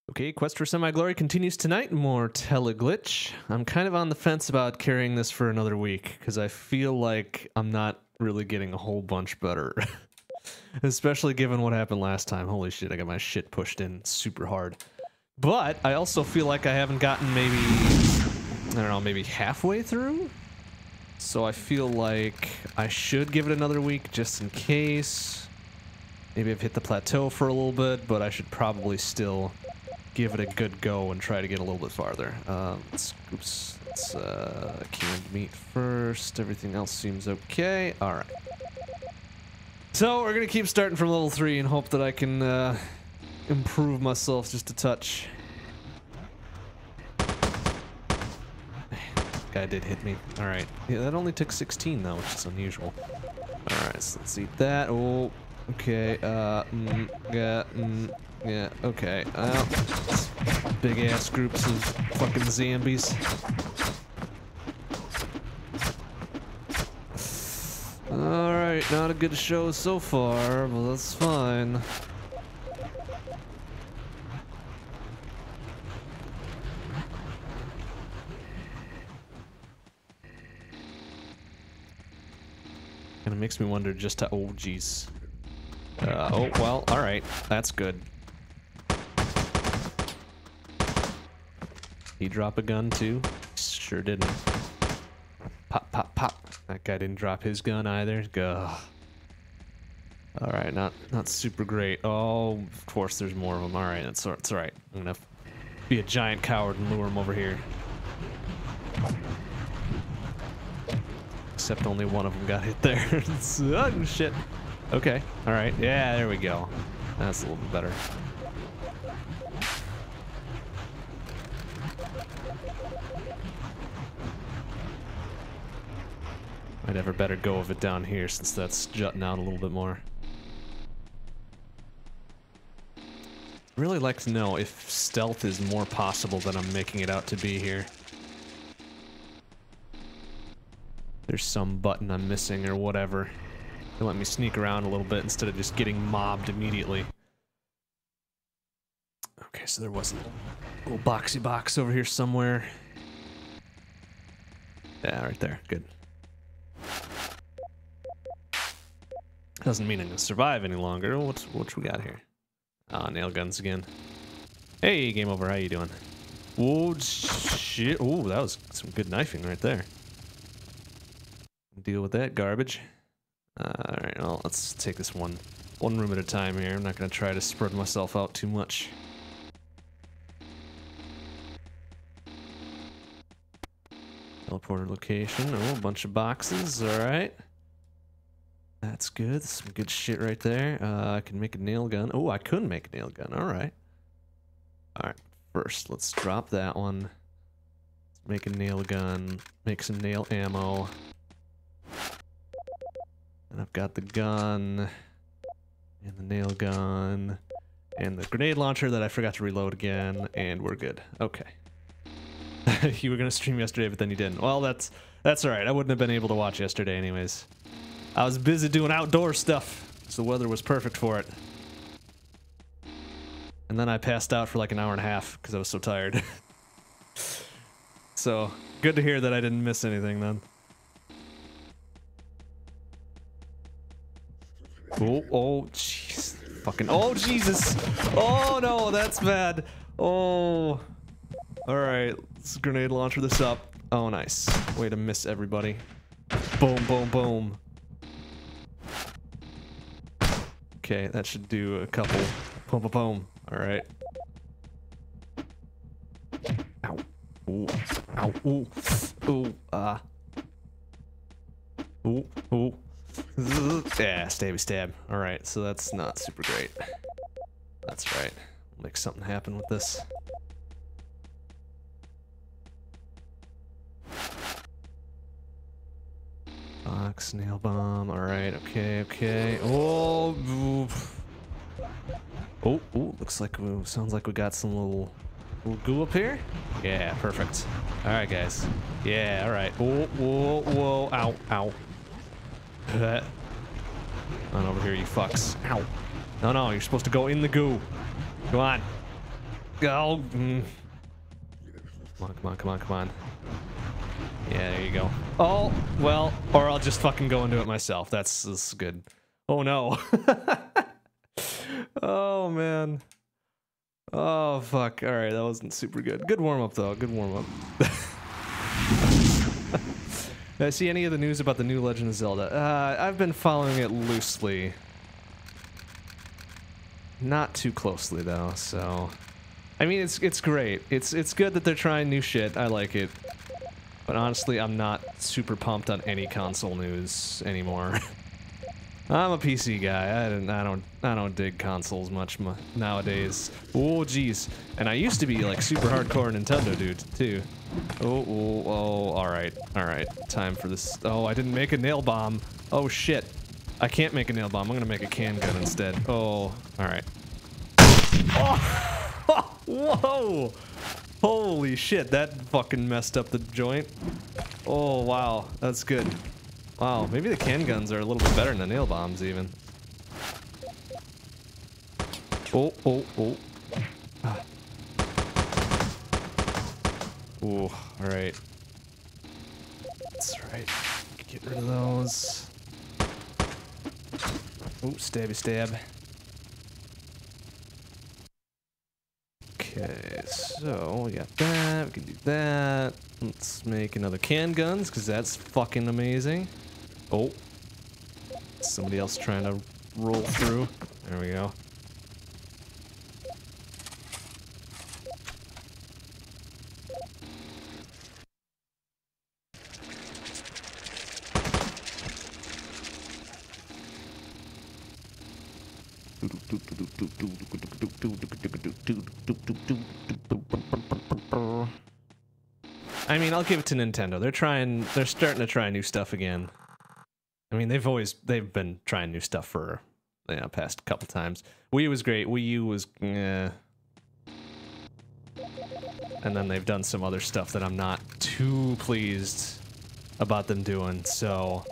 Okay, Quest for Semi-Glory continues tonight. More Teleglitch. I'm kind of on the fence about carrying this for another week, because I feel like I'm not really getting a whole bunch better. Especially given what happened last time. Holy shit, I got my shit pushed in super hard. But I also feel like I haven't gotten maybe, I don't know, maybe halfway through? So I feel like I should give it another week just in case. Maybe I've hit the plateau for a little bit, but I should probably still give it a good go and try to get a little bit farther. Let's canned meat first. Everything else seems okay. All right. So we're gonna keep starting from level 3 and hope that I can improve myself just a touch. Guy did hit me. All right. Yeah, that only took 16 though, which is unusual. All right, so let's eat that. Oh, okay. Yeah, okay. Big ass groups of fucking zombies. Alright, not a good show so far, but that's fine. Kinda makes me wonder just how. Oh, jeez. Oh, well, alright. That's good. He drop a gun too? Sure didn't. Pop, pop, pop. That guy didn't drop his gun either. Gah. Alright, not super great. Oh, of course there's more of them. Alright, it's alright. I'm gonna be a giant coward and lure him over here. Except only one of them got hit there. Oh, shit. Okay, alright. Yeah, there we go. That's a little bit better. I'd have a better go of it down here since that's jutting out a little bit more. Really like to know if stealth is more possible than I'm making it out to be here. There's some button I'm missing or whatever. They let me sneak around a little bit instead of just getting mobbed immediately. Okay, so there was a little boxy box over here somewhere. Yeah, right there. Good. Doesn't mean I'm gonna survive any longer. What we got here? Ah, nail guns again. Hey, game over. How you doing? Oh shit! Oh, that was some good knifing right there. Deal with that garbage. All right. Well, let's take this one room at a time here. I'm not gonna try to spread myself out too much. Teleporter location. Oh, a bunch of boxes. All right. That's good. Some good shit right there. I can make a nail gun. Oh, I could make a nail gun. All right. All right. First, let's drop that one. Let's make a nail gun. Make some nail ammo. And I've got the gun. And the nail gun. And the grenade launcher that I forgot to reload again. And we're good. Okay. You were going to stream yesterday, but then you didn't. Well, that's all right. I wouldn't have been able to watch yesterday anyways. I was busy doing outdoor stuff, so the weather was perfect for it. And then I passed out for like an hour and a half because I was so tired. So, good to hear that I didn't miss anything then. Oh, jeez. Fucking, oh, Jesus. Oh, no, that's bad. Oh. Alright, let's grenade launcher this up. Oh, nice. Way to miss everybody. Boom, boom, boom. Okay, that should do a couple. Boom, boom, boom. All right. Ow. Ooh. Ow. Ooh. Ooh. Ooh. Ooh. Yeah, stabby stab. All right, so that's not super great. That's right. Make something happen with this. Box, nail bomb. All right, okay. Oh, looks like sounds like we got some little goo up here. Yeah, perfect. All right, guys. Yeah, all right. Whoa, ow. On over here, you fucks. Ow. No, you're supposed to go in the goo. Come on. go. Come on, come on, come on, come on. Yeah, there you go. Oh, well, or I'll just fucking go into it myself. That's good. Oh no. Oh man. Oh fuck. All right, that wasn't super good. Good warm up though. Good warm up. Did I see any of the news about the new Legend of Zelda? I've been following it loosely. Not too closely though, so I mean it's great. It's good that they're trying new shit. I like it. But honestly, I'm not super pumped on any console news anymore. I'm a PC guy. I don't dig consoles much nowadays. Oh jeez. And I used to be like super hardcore Nintendo dude too. Oh, oh, oh, all right. Time for this. Oh, I didn't make a nail bomb. Oh shit. I can't make a nail bomb. I'm gonna make a can gun instead. Oh, all right. Oh, whoa. Holy shit, that fucking messed up the joint. Oh, wow. That's good. Wow, maybe the can guns are a little bit better than the nail bombs even. Oh, oh, oh. Ah. Ooh, alright. That's right. Get rid of those. Oh, stabby stab. Okay, so we got that. We can do that. Let's make another can guns, because that's fucking amazing. Oh. Somebody else trying to roll through. There we go. I mean, I'll give it to Nintendo. They're starting to try new stuff again. I mean, they've been trying new stuff for, you know, past couple times. Wii U was great. Wii U was, eh. And then they've done some other stuff that I'm not too pleased about them doing. So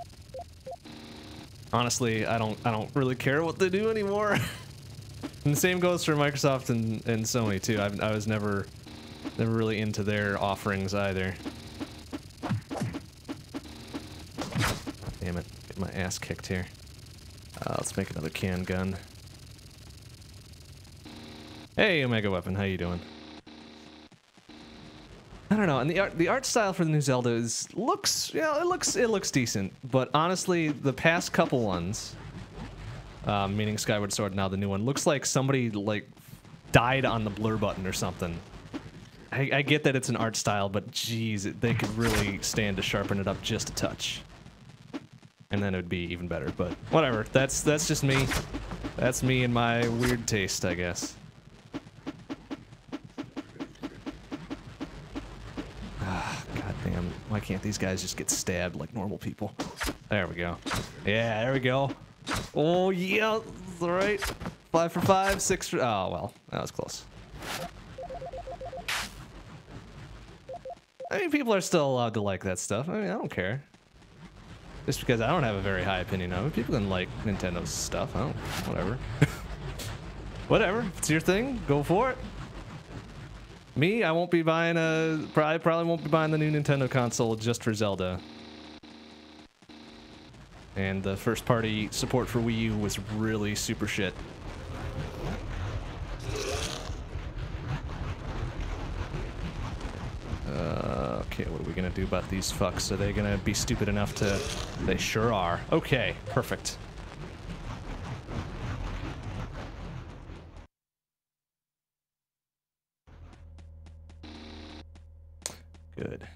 honestly, I don't really care what they do anymore. And the same goes for Microsoft and Sony too. I was never really into their offerings either. Damn it, get my ass kicked here. Let's make another can gun. Hey, Omega Weapon, how you doing? I don't know, and the art style for the new Zelda looks decent, but honestly, the past couple ones, meaning Skyward Sword, now the new one, looks like somebody like died on the blur button or something. I get that it's an art style, but geez, they could really stand to sharpen it up just a touch, and then it would be even better. But whatever, that's just me. That's me and my weird taste, I guess. God damn, why can't these guys just get stabbed like normal people? There we go. Yeah, there we go. Oh yeah, all right. 5 for 5, 6 for... Oh, well, that was close. I mean, people are still allowed to like that stuff. I mean, I don't care. Just because I don't have a very high opinion of it. People can like Nintendo's stuff. I don't... Whatever. Whatever. If it's your thing, go for it. Me, I won't be buying probably won't be buying the new Nintendo console just for Zelda. And the first party support for Wii U was really super shit. Okay, what are we gonna do about these fucks? Are they gonna be stupid enough to... They sure are. Okay, perfect. Good.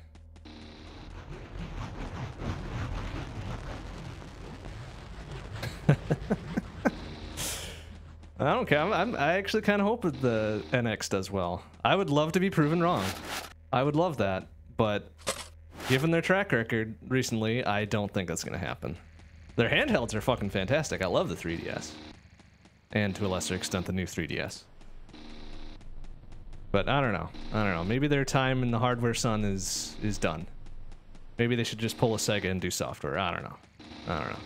I don't care. I actually kind of hope that the NX does well. I would love to be proven wrong. I would love that, but given their track record recently, I don't think that's going to happen. Their handhelds are fucking fantastic. I love the 3DS. And to a lesser extent, the new 3DS. But I don't know. I don't know. Maybe their time in the hardware sun is done. Maybe they should just pull a Sega and do software. I don't know. I don't know.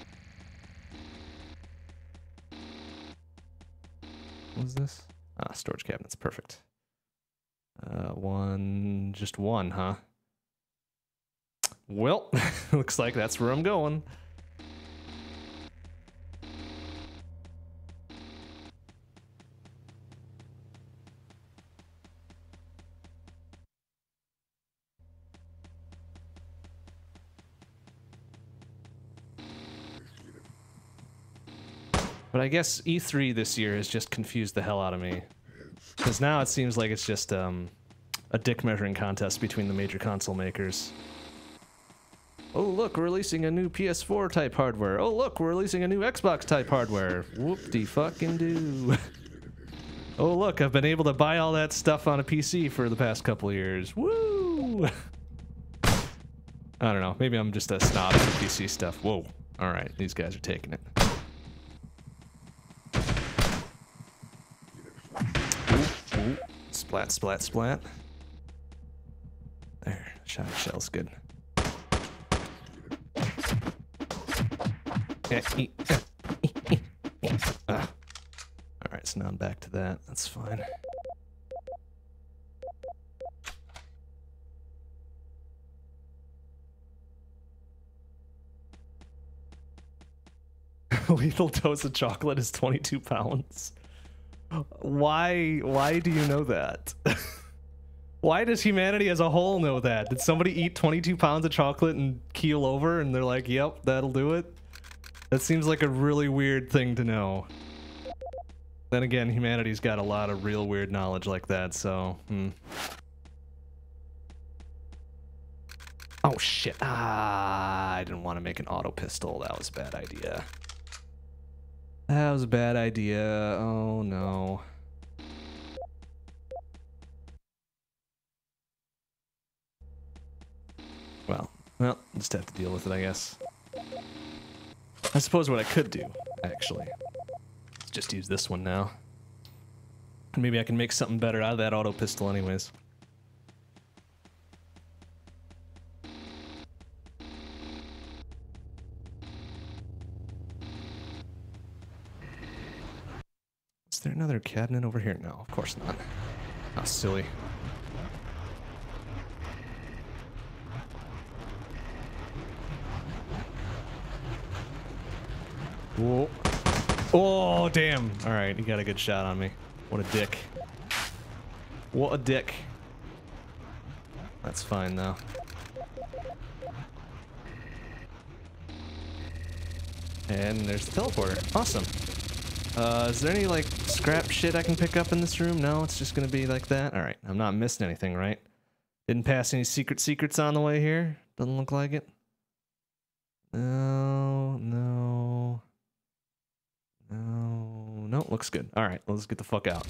What is this? Ah, storage cabinets. Perfect. Just one, huh? Well, looks like that's where I'm going. But I guess E3 this year has just confused the hell out of me. Because now it seems like it's just a dick measuring contest between the major console makers. Oh look, we're releasing a new PS4 type hardware. Oh look, we're releasing a new Xbox type hardware. Whoop-de-fucking-do. Oh look, I've been able to buy all that stuff on a PC for the past couple of years. Woo! I don't know, maybe I'm just a snob for PC stuff. Whoa. Alright, these guys are taking it. Ooh. Splat, splat, splat. There, shot shell's good. Alright, so now I'm back to that. That's fine. Lethal dose of chocolate is 22 pounds. Why do you know that? Why does humanity as a whole know that? Did somebody eat 22 pounds of chocolate and keel over and they're like, yep, that'll do it? That seems like a really weird thing to know. Then again, humanity's got a lot of real weird knowledge like that, so... Oh shit. Ah, I didn't want to make an auto pistol. That was a bad idea. That was a bad idea. Oh no. Well, just have to deal with it, I guess. I suppose what I could do, actually, is just use this one now. Maybe I can make something better out of that auto pistol anyways. Is there another cabinet over here? No, of course not. How silly. Whoa. Oh, damn. Alright, he got a good shot on me. What a dick. What a dick. That's fine, though. And there's the teleporter. Awesome. Is there any, like, scrap shit I can pick up in this room? No, it's just gonna be like that? Alright, I'm not missing anything, right? Didn't pass any secrets on the way here? Doesn't look like it. No, no. No, looks good. Alright, let's get the fuck out.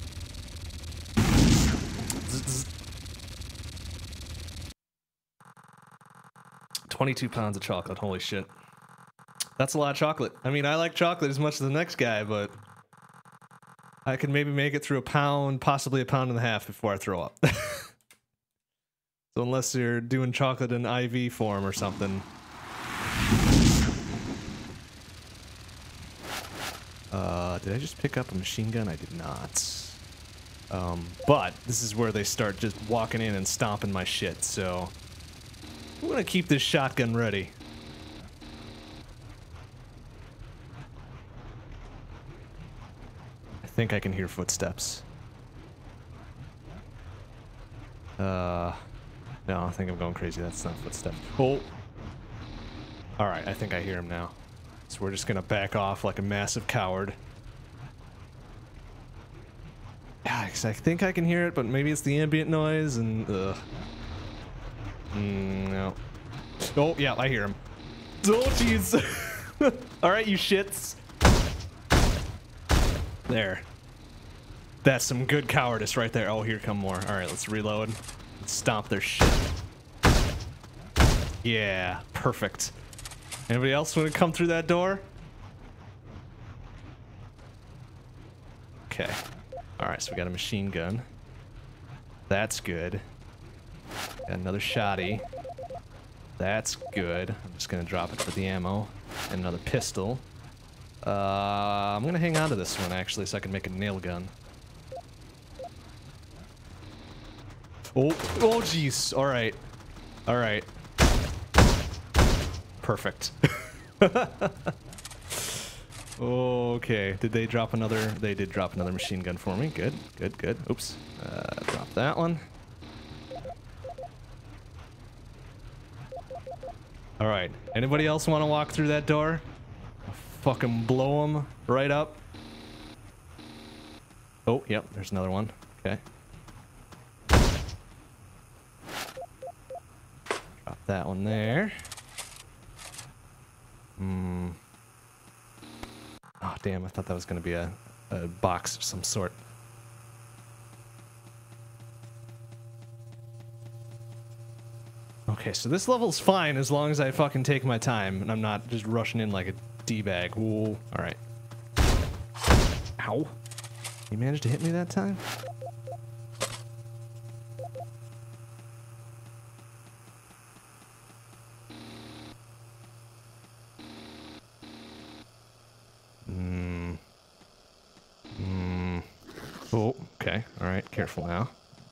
22 pounds of chocolate, holy shit. That's a lot of chocolate. I mean, I like chocolate as much as the next guy, but I could maybe make it through a pound, possibly a pound and a half before I throw up. So unless you're doing chocolate in IV form or something. Did I just pick up a machine gun? I did not. But this is where they start just walking in and stomping my shit, so I'm gonna keep this shotgun ready. I think I can hear footsteps. No, I think I'm going crazy. That's not footsteps. Oh! Alright, I think I hear him now. So we're just gonna back off like a massive coward. Yeah, 'cause I think I can hear it, but maybe it's the ambient noise and no. Oh, yeah, I hear him. Oh, jeez. Alright, you shits. There. That's some good cowardice right there. Oh, here come more. Alright, let's reload. Let's stomp their shit. Yeah, perfect. Anybody else want to come through that door? Okay. Alright, so we got a machine gun. That's good. Got another shotty. That's good. I'm just gonna drop it for the ammo. And another pistol. I'm gonna hang on to this one actually so I can make a nail gun. Oh, oh, jeez. All right. All right. Perfect. Okay. Did they drop another? They did drop another machine gun for me. Good, good, good. Oops. Drop that one. All right. Anybody else want to walk through that door? I'll fucking blow them right up. Oh, yep. There's another one. Okay. Drop that one there. Hmm. Oh, damn. I thought that was going to be a box of some sort. Okay, so this level's fine as long as I fucking take my time and I'm not just rushing in like a D-bag. Ooh. Alright. Ow. You managed to hit me that time? Oh, okay. Alright, careful now.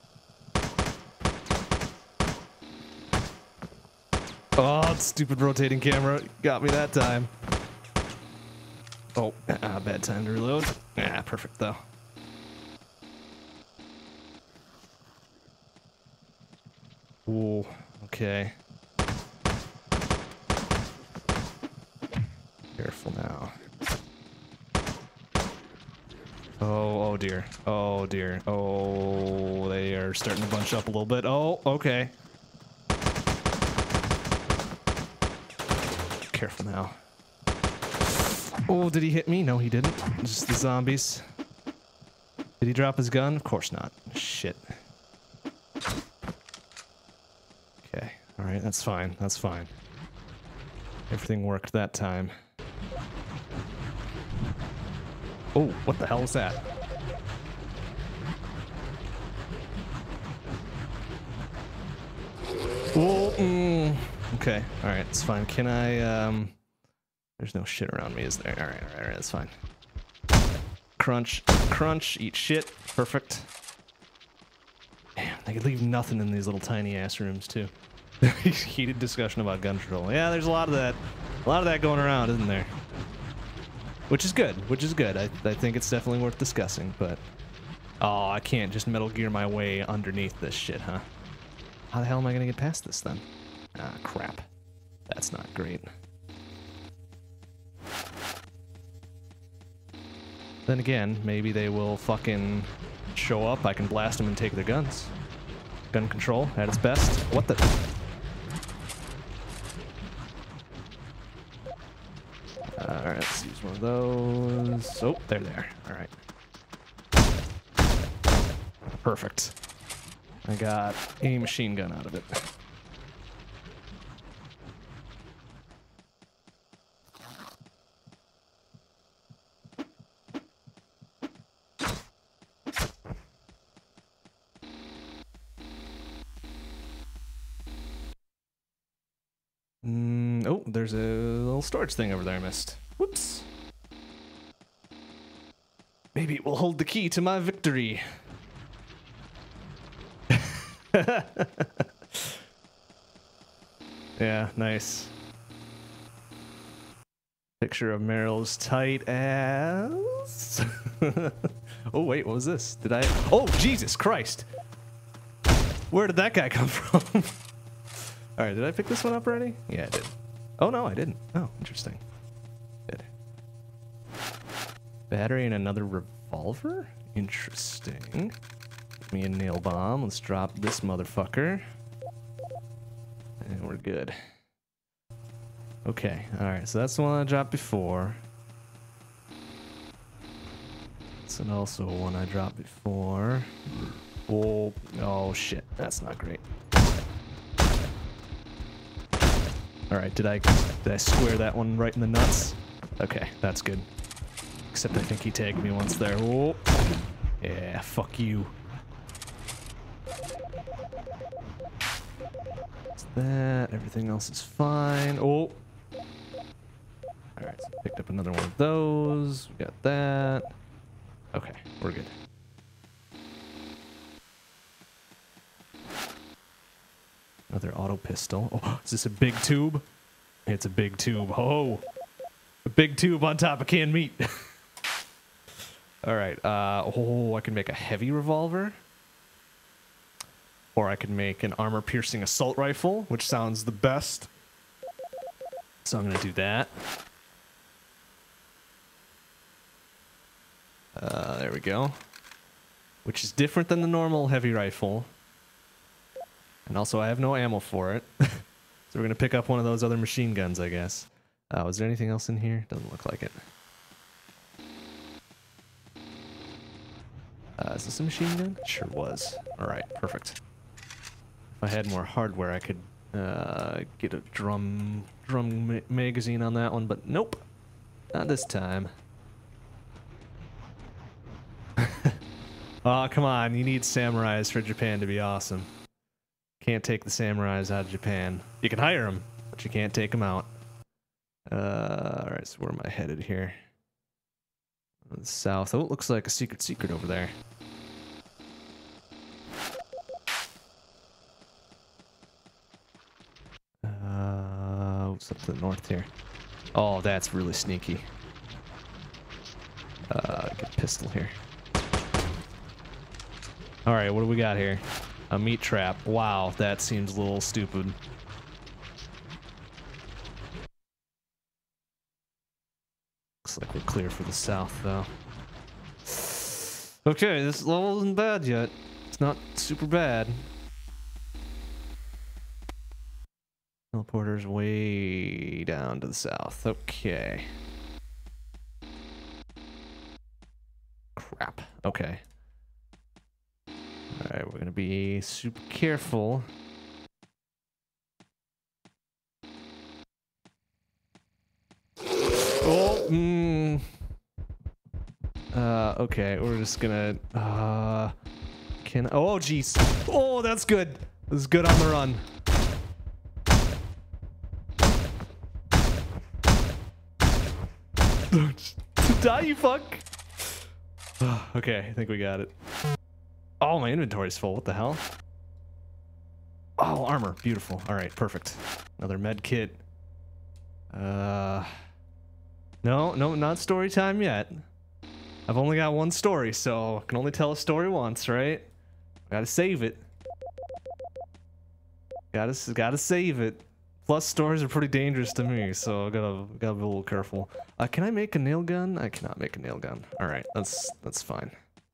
Oh, stupid rotating camera got me that time. Oh, bad time to reload. Ah, perfect though. Ooh, okay. Careful now. Oh, oh dear. Oh dear. Oh, they are starting to bunch up a little bit. Oh, okay. Careful now. Oh, did he hit me? No, he didn't. Just the zombies. Did he drop his gun? Of course not. Shit. Okay. Alright, that's fine. That's fine. Everything worked that time. Oh, what the hell is that? Oh, okay. Alright, it's fine. Can I, there's no shit around me, is there? Alright, alright, that's fine. Crunch, crunch, eat shit. Perfect. Damn, they could leave nothing in these little tiny ass rooms, too. Heated discussion about gun control. Yeah, there's a lot of that. A lot of that going around, isn't there? Which is good, which is good. I think it's definitely worth discussing, but... Oh, I can't just Metal Gear my way underneath this shit, huh? How the hell am I gonna get past this, then? Ah, crap. That's not great. Then again, maybe they will fucking show up, I can blast them and take their guns. Gun control at its best. What the... Alright, let's use one of those. Oh, they're there. Alright. Perfect. I got a machine gun out of it. Oh, there's a little storage thing over there I missed. Whoops. Maybe it will hold the key to my victory. Yeah, nice. Picture of Meryl's tight ass. Oh, wait, what was this? Did I... Oh, Jesus Christ. Where did that guy come from? Alright, did I pick this one up already? Yeah, I did. Oh, no, I didn't. Oh, interesting. Did. Battery and another revolver? Interesting. Give me a nail bomb. Let's drop this motherfucker. And we're good. Okay, alright, so that's the one I dropped before. That's also one I dropped before. Oh, oh shit, that's not great. Alright, did I square that one right in the nuts? Okay, that's good. Except I think he tagged me once there. Oh, yeah, fuck you. That's that. Everything else is fine. Oh. Alright, so picked up another one of those. We got that. Okay, we're good. Another auto pistol. Oh, is this a big tube? It's a big tube. Oh, a big tube on top of canned meat. All right. Oh, I can make a heavy revolver. Or I could make an armor-piercing assault rifle, which sounds the best. So I'm going to do that. There we go. Which is different than the normal heavy rifle. And also I have no ammo for it. So we're going to pick up one of those other machine guns, I guess. Was there anything else in here? Doesn't look like it. Is this a machine gun? Sure was. Alright, perfect. If I had more hardware, I could get a drum magazine on that one, but nope. Not this time. Oh, come on. You need samurais for Japan to be awesome. Can't take the samurais out of Japan. You can hire them, but you can't take them out. Alright, so where am I headed here? South. Oh, it looks like a secret over there. What's up to the north here? Oh, that's really sneaky. Get a pistol here. Alright, what do we got here? A meat trap. Wow, that seems a little stupid. Looks like we're clear for the south, though. Okay, this level isn't bad yet. It's not super bad. Teleporter's way down to the south. Okay. Crap. Okay. Alright, we're gonna be super careful. Oh, okay, we're just gonna, oh, jeez. Oh, that's good. This is good on the run. Die, you fuck. Okay, I think we got it. Oh, my inventory's full. What the hell? Oh, armor. Beautiful. All right, perfect. Another med kit. No, not story time yet. I've only got one story, so I can only tell a story once, right? Gotta save it. Gotta save it. Plus, stories are pretty dangerous to me, so I gotta be a little careful. Can I make a nail gun? I cannot make a nail gun. All right, that's fine.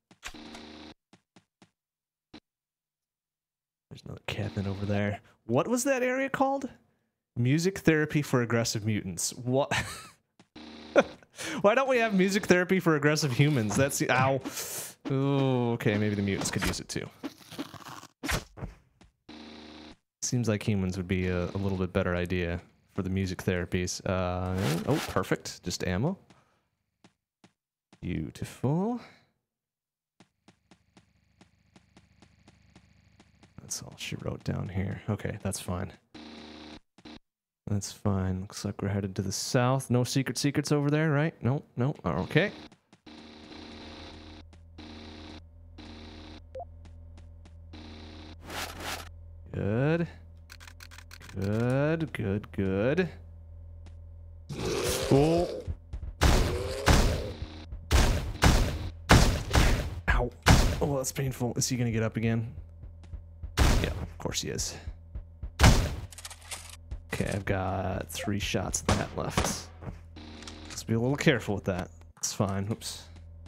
There's another cabinet over there. What was that area called? Music therapy for aggressive mutants. What? Why don't we have music therapy for aggressive humans? That's the ow. Ooh, okay, maybe the mutants could use it too. Seems like humans would be a little bit better idea for the music therapies. Oh, perfect. Just ammo. Beautiful. That's all she wrote down here. Okay, that's fine. That's fine. Looks like we're headed to the south. No secrets over there, right? No. Oh, okay. Good. Good. Oh. Ow. Oh, that's painful. Is he gonna get up again? Yeah, of course he is. Okay, I've got 3 shots of that left. Let's be a little careful with that. It's fine. Oops.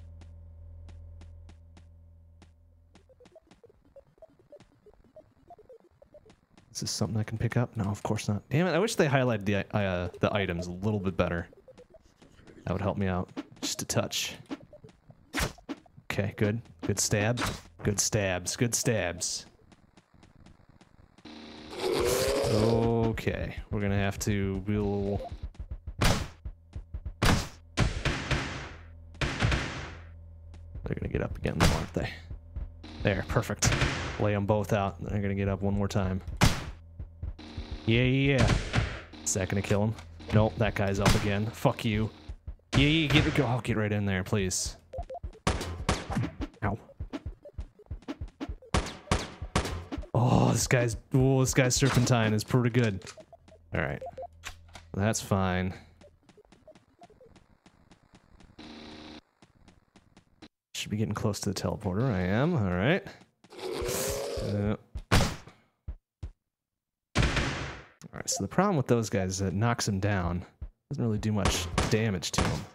Is this something I can pick up? No, of course not. Damn it, I wish they highlighted the items a little bit better. That would help me out. Just a touch. Okay, good. Good stab. Good stabs. Good stabs. Okay, we're gonna have to be a little... They're gonna get up again, though, aren't they? There, perfect. Lay them both out. They're gonna get up one more time. Yeah. Is that gonna kill him? Nope, that guy's up again. Fuck you. Yeah, get right in there, please. Ow. Oh. Oh, this guy's serpentine is pretty good. All right, that's fine. Should be getting close to the teleporter. I am. All right. All right. So the problem with those guys is it knocks them down. Doesn't really do much damage to them.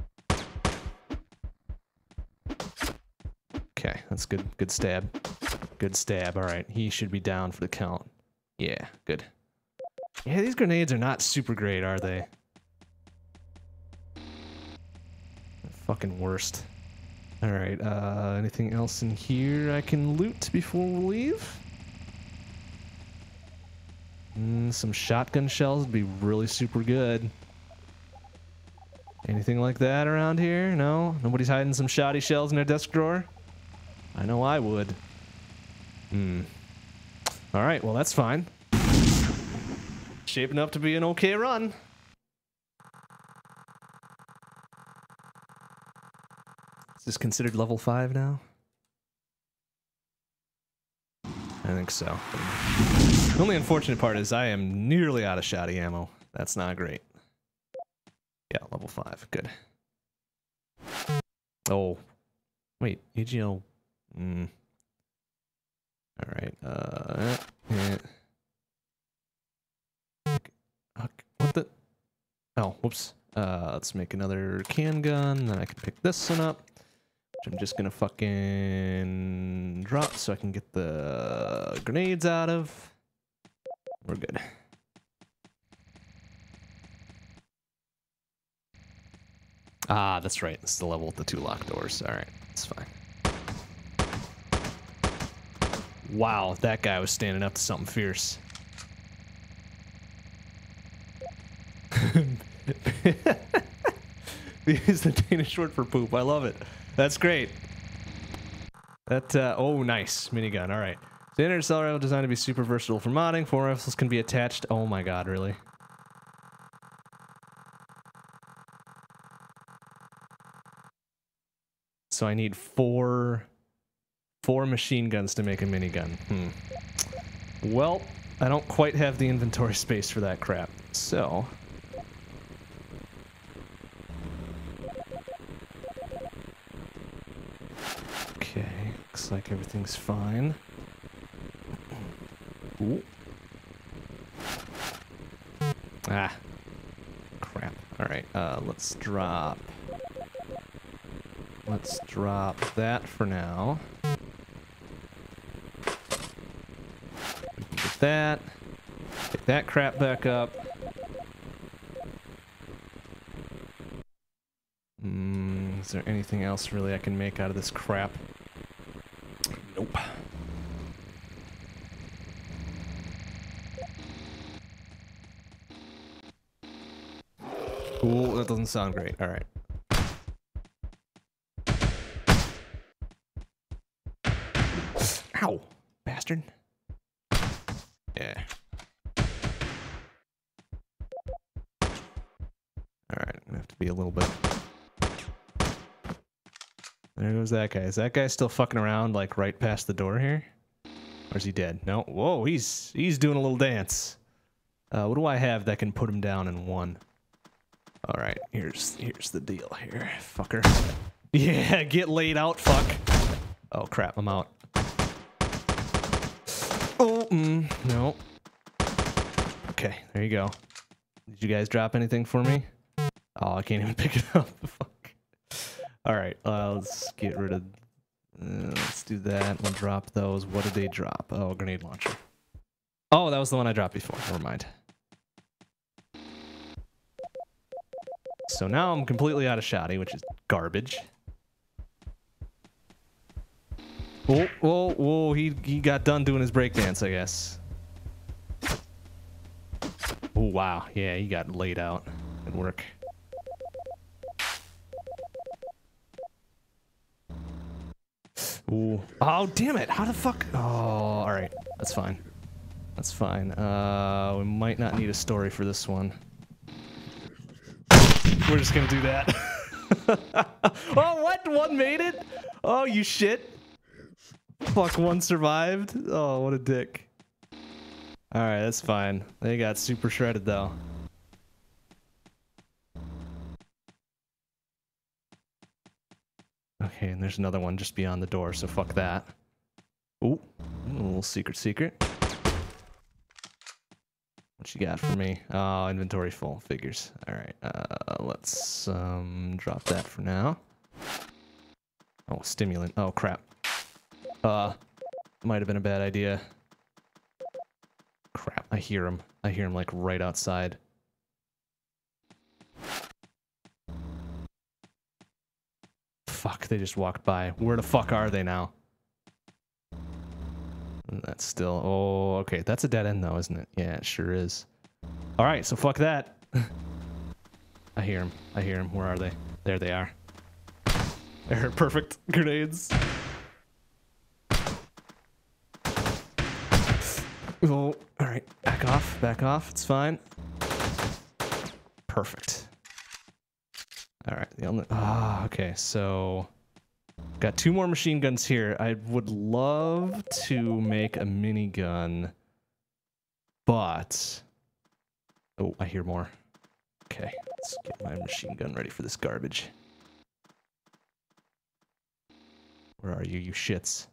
Okay, that's good. Good stab. Good stab. All right, he should be down for the count. Yeah, good. Yeah, these grenades are not super great, are they? The fucking worst. All right, anything else in here I can loot before we leave? Some shotgun shells would be really super good. Anything like that around here? No? Nobody's hiding some shoddy shells in their desk drawer? I know I would. Alright, well that's fine. Shaping up to be an okay run. Is this considered level 5 now? I think so. The only unfortunate part is I am nearly out of shoddy ammo. That's not great. Yeah, level 5. Good. Oh. Wait, AGL. Alright, yeah. What the? Oh, whoops. Let's make another can gun, then I can pick this one up. Which I'm just gonna fucking drop so I can get the grenades out of. We're good. Ah, that's right. It's the level with the 2 locked doors. Alright, it's fine. Wow, that guy was standing up to something fierce. Is the Danish word for poop. I love it. That's great. That, oh, nice. Minigun. All right. Standard accelerator designed to be super versatile for modding. 4 rifles can be attached. Oh my god, really? So I need four machine guns to make a minigun. Well, I don't quite have the inventory space for that crap. So... okay, looks like everything's fine. Ooh. Ah. Crap. Alright, let's drop that for now. Get that. Pick that crap back up. Is there anything else really I can make out of this crap? Nope. Cool, that doesn't sound great. Alright. Ow! Bastard. Yeah. Alright, I'm gonna have to be a little bit... There goes that guy. Is that guy still fucking around, like, right past the door here? Or is he dead? No? Whoa, he's doing a little dance. What do I have that can put him down in one? Alright, here's the deal here, fucker. Yeah, get laid out, fuck. Oh, crap, I'm out. Oh, no. Okay, there you go. Did you guys drop anything for me? Oh, I can't even pick it up. Fuck. Alright, let's get rid of... let's do that. We'll drop those. What did they drop? Oh, grenade launcher. Oh, that was the one I dropped before. Never mind. So now I'm completely out of shoddy, which is garbage. Whoa, whoa, whoa, he got done doing his breakdance, I guess. Oh, wow. Yeah, he got laid out. Good work. Ooh. Oh, damn it. How the fuck? Oh, alright. That's fine. That's fine. We might not need a story for this one. We're just gonna do that. Oh, what? One made it? Oh, you shit. Fuck, one survived? Oh, what a dick. Alright, that's fine. They got super shredded though. Okay, and there's another one just beyond the door, so fuck that. Ooh, a little secret. What you got for me? Oh, inventory full. Figures. Alright, let's drop that for now. Oh, stimulant. Oh, crap. Might have been a bad idea. Crap, I hear him. I hear him like right outside. Fuck, they just walked by. Where the fuck are they now? That's still... Oh, okay. That's a dead end though, isn't it? Yeah, it sure is. Alright, so fuck that. I hear him. I hear him. Where are they? There they are. They're perfect grenades. Oh, alright. Back off. Back off. It's fine. Perfect. Alright. Okay, so... Got 2 more machine guns here. I would love to make a minigun, but... Oh, I hear more. Okay, let's get my machine gun ready for this garbage. Where are you, you shits?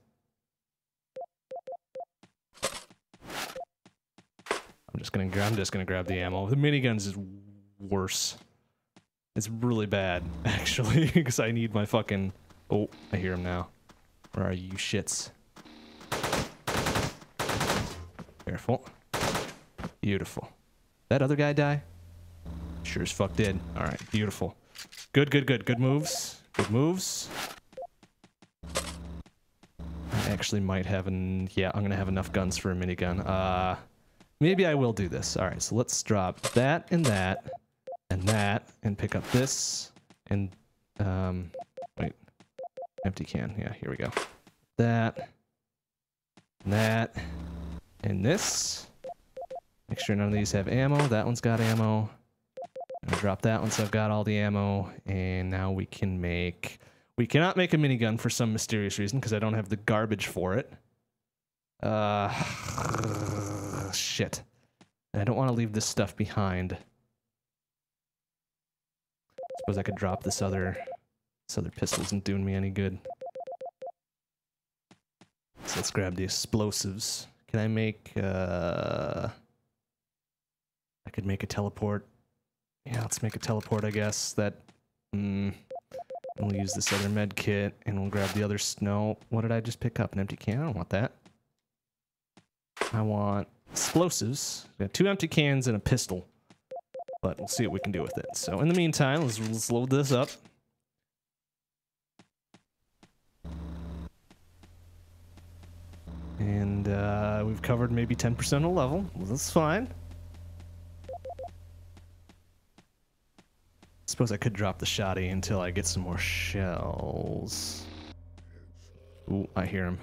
I'm just gonna grab the ammo. The miniguns is worse. It's really bad, actually, because I need my fucking... Oh, I hear him now. Where are you shits? Careful. Beautiful. That other guy die? Sure as fuck did. Alright, beautiful. Good. Good moves. Good moves. I actually might have yeah, I'm gonna have enough guns for a minigun. Maybe I will do this. Alright, so let's drop that, and pick up this, and, wait. Empty can. Yeah, here we go. That, and this. Make sure none of these have ammo. That one's got ammo. I'll drop that one so I've got all the ammo. And now we can make... We cannot make a minigun for some mysterious reason because I don't have the garbage for it. Shit. I don't want to leave this stuff behind. Suppose I could drop this other pistol isn't doing me any good. So let's grab the explosives. Can I make, I could make a teleport. Yeah, let's make a teleport, I guess. We'll use this other med kit, and we'll grab the other snow. What did I just pick up? An empty can? I don't want that. I want explosives. We got 2 empty cans and a pistol. But we'll see what we can do with it. So in the meantime, let's load this up. And we've covered maybe 10% of the level. Well, that's fine. Suppose I could drop the shotty until I get some more shells. Ooh, I hear him.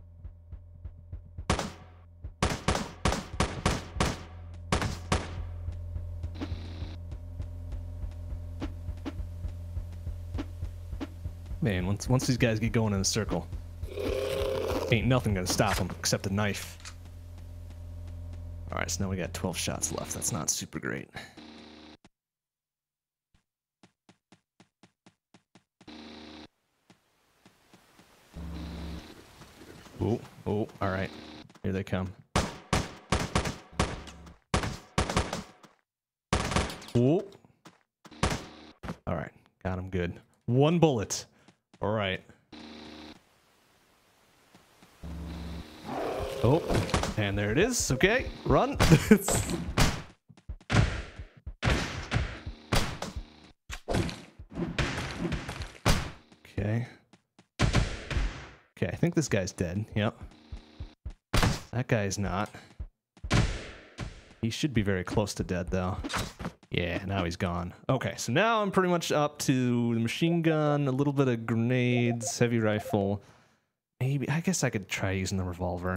Man, once these guys get going in a circle, ain't nothing gonna stop them except a knife. Alright, so now we got 12 shots left. That's not super great. Oh, alright. Here they come. Oh. Alright, got him good. 1 bullet. Alright. Oh, and there it is. Okay, run. Okay. Okay, I think this guy's dead. Yep. That guy's not. He should be very close to dead, though. Yeah, now he's gone. Okay, so now I'm pretty much up to the machine gun, a little bit of grenades, heavy rifle. Maybe, I guess I could try using the revolver.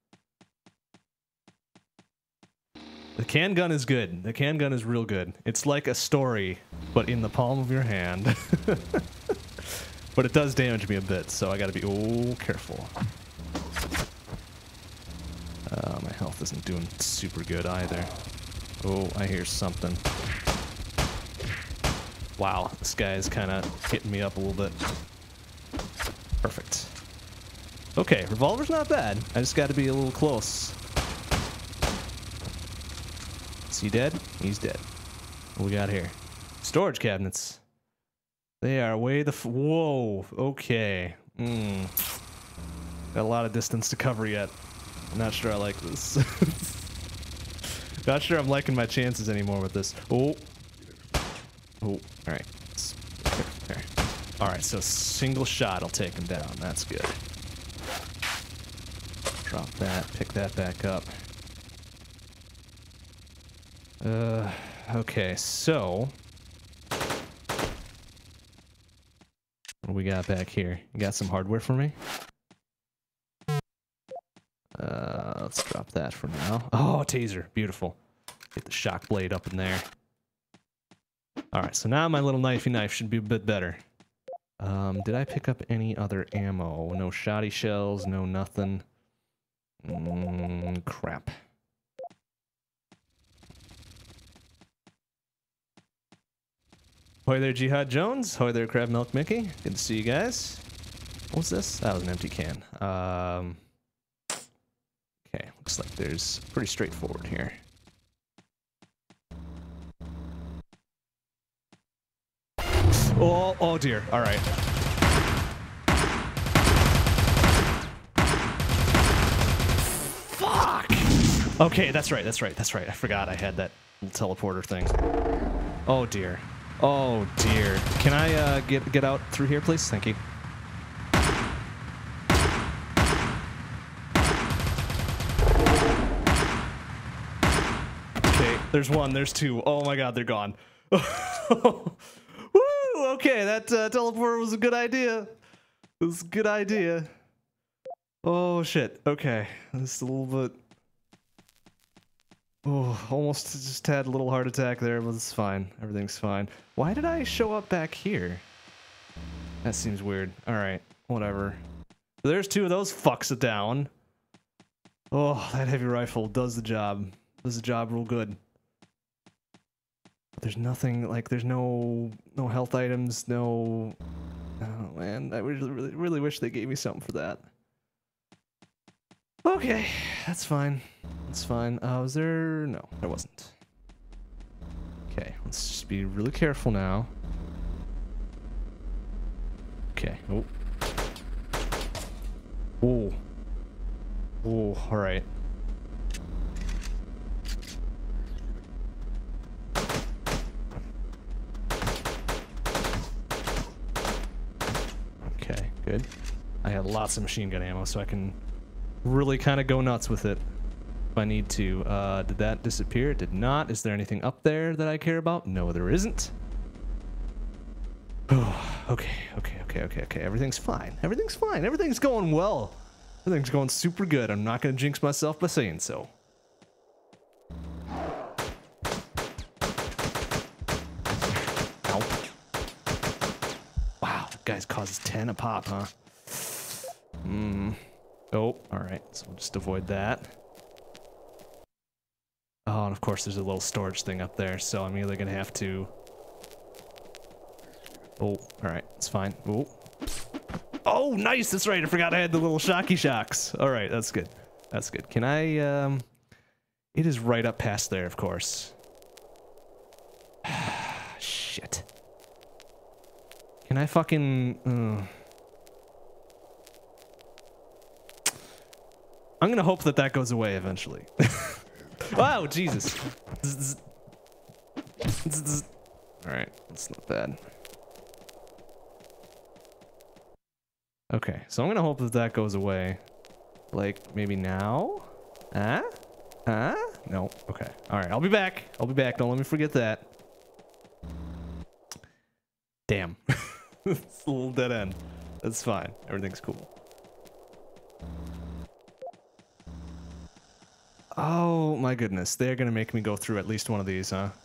The can gun is good. The can gun is real good. It's like a story, but in the palm of your hand. But it does damage me a bit, so I gotta be, oh, careful. My health isn't doing super good either. Oh, I hear something. Wow, this guy is kind of hitting me up a little bit. Perfect. Okay, revolver's not bad. I just got to be a little close. Is he dead? He's dead. What we got here? Storage cabinets. They are way the whoa. Okay. Got a lot of distance to cover yet. I'm not sure I like this. Not sure I'm liking my chances anymore with this. Oh. Oh. All right. There. All right. So single shot will take him down. That's good. Drop that. Pick that back up. Okay. So. What do we got back here? You got some hardware for me? Let's drop that for now. Oh, taser. Beautiful. Get the shock blade up in there. Alright, so now my little knifey knife should be a bit better. Did I pick up any other ammo? No shoddy shells, no nothing. Crap. Hoy there, Jihad Jones. Hoy there, Crab Milk Mickey. Good to see you guys. What was this? That was an empty can. Okay, looks like there's pretty straightforward here. Oh dear. All right. Fuck. Okay, that's right. I forgot I had that little teleporter thing. Oh dear. Oh dear. Can I get out through here, please? Thank you. Okay, there's one, there's two. Oh my god, they're gone. Woo! Okay, that teleporter was a good idea. It was a good idea. Oh shit. Okay, this is a little bit. Oh, almost just had a little heart attack there, but it's fine. Everything's fine. Why did I show up back here? That seems weird. Alright, whatever. There's two of those fucks down. Oh, that heavy rifle does the job. Does the job real good. But there's nothing, like, there's no health items, no... Oh, man, I really wish they gave me something for that. Okay, that's fine. That's fine. Was there... No, there wasn't. Okay, let's just be really careful now. Okay. Oh. Oh. Oh, alright. Okay, good. I have lots of machine gun ammo, so I can really kind of go nuts with it if I need to. Did that disappear? It did not. Is there anything up there that I care about? No, there isn't. Oh, okay. Everything's fine. Everything's fine. Everything's going well. Everything's going super good. I'm not going to jinx myself by saying so. Ow. Wow, that guy's causes 10 a pop, huh? Oh, alright. So we'll just avoid that. Oh, and of course there's a little storage thing up there, so I'm either going to have to... Oh, alright. It's fine. Oh. Oh, nice! That's right. I forgot I had the little shocky shocks. Alright, that's good. That's good. Can I, It is right up past there, of course. Shit. Can I fucking... I'm gonna hope that that goes away eventually. Wow, Jesus. Alright, that's not bad. Okay, so I'm gonna hope that that goes away. Like, maybe now? Huh? Huh? No. Okay. Alright, I'll be back. I'll be back. Don't let me forget that. Damn. It's a little dead end. That's fine. Everything's cool. Oh my goodness. They're gonna make me go through at least one of these, huh?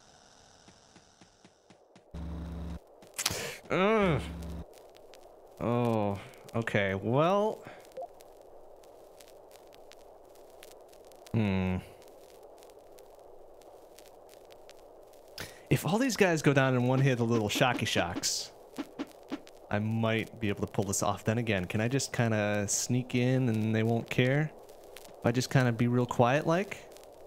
Ugh. Oh, okay, well... If all these guys go down in one hit, the little shocky shocks, I might be able to pull this off. Then again, can I just kind of sneak in and they won't care? If I just kind of be real quiet like?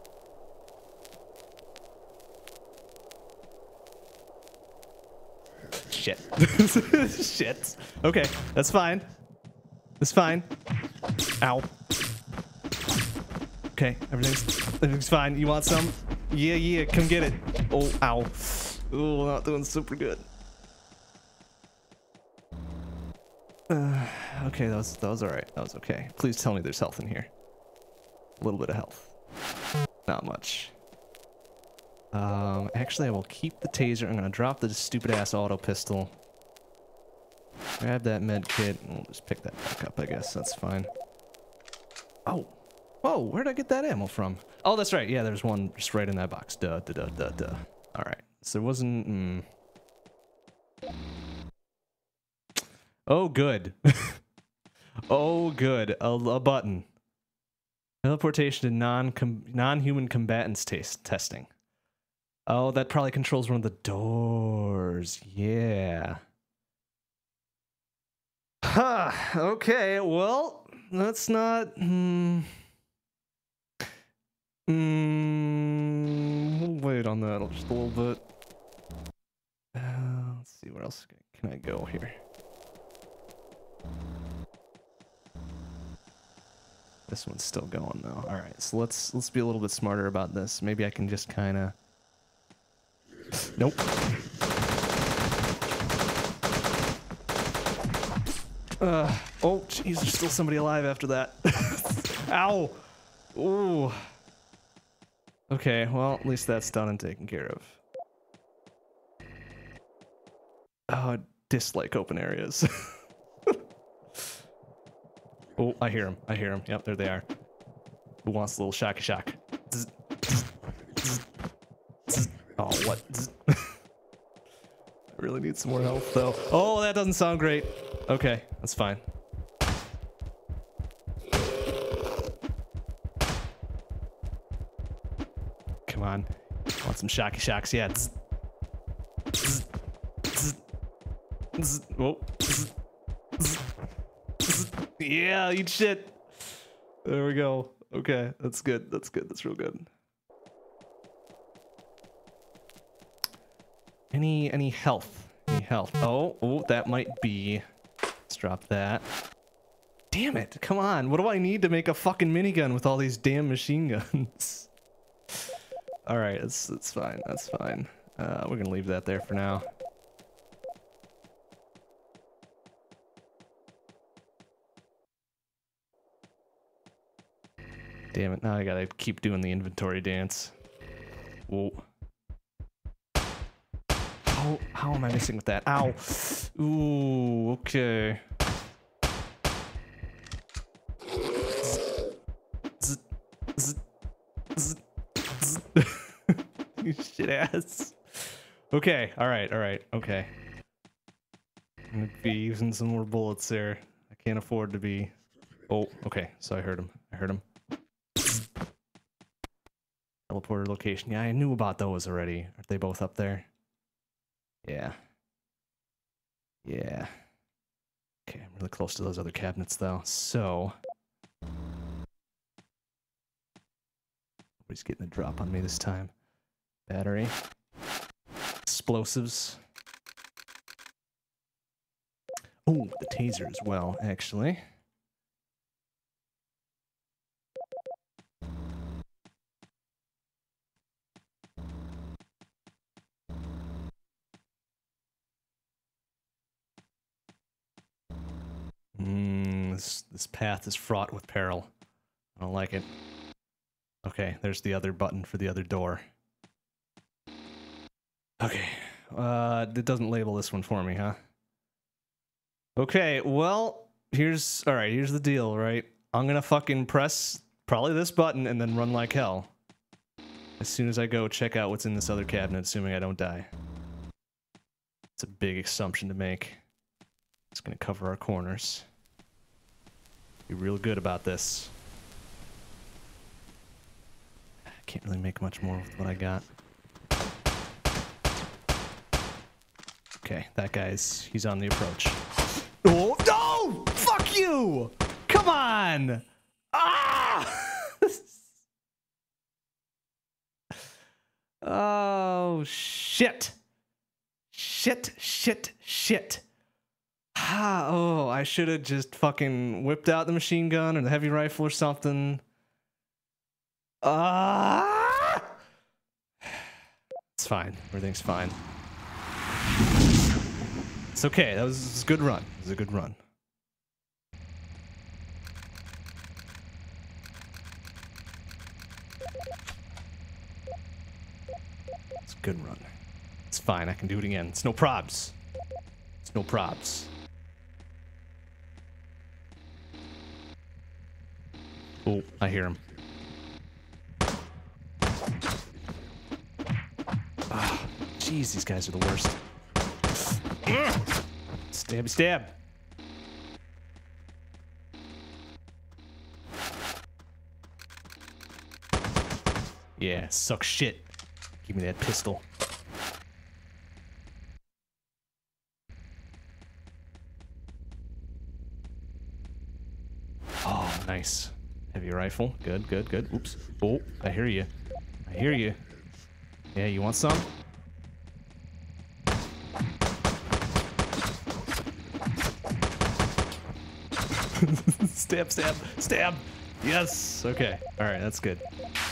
Shit. Shit. Okay, that's fine. That's fine. Ow. Okay, everything's fine. You want some? Yeah, yeah, come get it. Oh, ow. Oh, not doing super good. Okay, that was alright. That was okay. Please tell me there's health in here. A little bit of health. Not much. Actually, I will keep the taser. I'm gonna drop the stupid-ass auto pistol. Grab that med kit, and we'll just pick that back up, I guess. That's fine. Oh. Whoa, where'd I get that ammo from? Oh, that's right. Yeah, there's one just right in that box. Duh. Alright. So there wasn't... Oh, good. Oh, good. A button. Teleportation to non-human combatants testing. Oh, that probably controls one of the doors. Yeah. Huh. Okay, well, that's not... We'll wait on that just a little bit. Let's see, where else can I go here? This one's still going though. All right, so let's be a little bit smarter about this. Maybe I can just kind of. Nope. Oh, jeez, there's still somebody alive after that. Ow. Ooh. Okay, well, at least that's done and taken care of. Oh, I dislike open areas. Oh, I hear him. I hear him. Yep, there they are. Who wants a little shocky shock? Zzz, zzz, zzz, zzz. Oh, what? I really need some more health, though. Oh, that doesn't sound great. Okay, that's fine. Come on. Want some shocky shocks? Yeah. Zzz, zzz, zzz, zzz. Whoa. Zzz, zzz, zzz. Yeah, eat shit. There we go. Okay, that's good. That's good. That's real good. Any health? Any health? Oh, that might be. Let's drop that. Damn it! Come on. What do I need to make a fucking minigun with all these damn machine guns? All right, it's fine. That's fine. We're gonna leave that there for now. Damn it, now I gotta keep doing the inventory dance. Whoa. How am I missing with that? Ow. Ooh, okay. Zzz, zzz, zzz, zzz. You shit ass. Okay, alright, okay. I'm gonna be using some more bullets there. I can't afford to be... Oh, okay, so I heard him. Teleporter location. Yeah, I knew about those already. Aren't they both up there? Yeah. Yeah. Okay, I'm really close to those other cabinets though. So nobody's getting a drop on me this time. Battery. Explosives. Oh, the taser as well, actually. This path is fraught with peril. I don't like it. Okay, there's the other button for the other door. Okay, it doesn't label this one for me, huh? Okay, well, here's the deal, right? I'm gonna fucking press probably this button and then run like hell. As soon as I go check out what's in this other cabinet, assuming I don't die. It's a big assumption to make. It's gonna cover our corners. Be real good about this. can't really make much more with what I got. Okay, that guy's... he's on the approach. Oh, no! Fuck you! Come on! Ah! Oh, shit. Shit. Ah, oh, I should have just fucking whipped out the machine gun or the heavy rifle or something. Ah! It's fine. Everything's fine. It's okay. That was a good run. It was a good run. It's a good run. It's fine. I can do it again. It's no probs. It's no probs. Oh, I hear him. Ah, jeez, these guys are the worst. Stab, stab. Yeah, suck shit. Give me that pistol. Oh, nice. Heavy rifle. Good, good, good. Oops. Oh, I hear you. I hear you. Yeah, you want some? Stab, stab, stab. Yes. Okay. All right, that's good.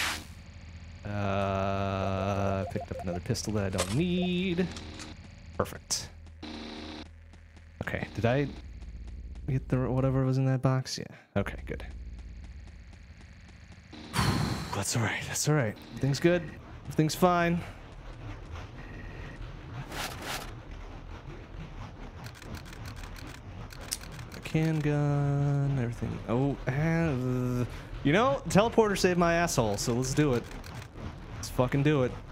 Picked up another pistol that I don't need. Perfect. Okay. Did I get the whatever was in that box? Yeah. Okay, good. That's all right. That's all right. Everything's good. Everything's fine. Can gun, everything. Oh, you know, teleporter saved my asshole, so let's do it. Let's fucking do it.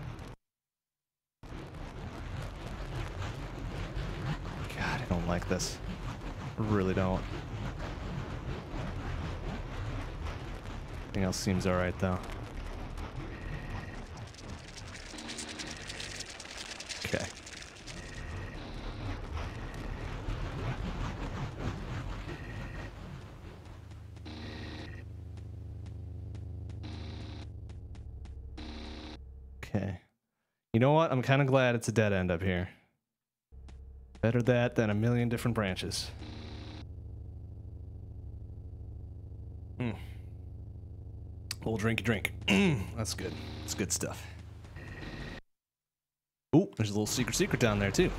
God, I don't like this. I really don't. Everything else seems alright, though. Okay. Okay. You know what? I'm kind of glad it's a dead end up here. Better that than a million different branches. Little drinky drink. That's good. That's good stuff. Ooh, there's a little secret down there too.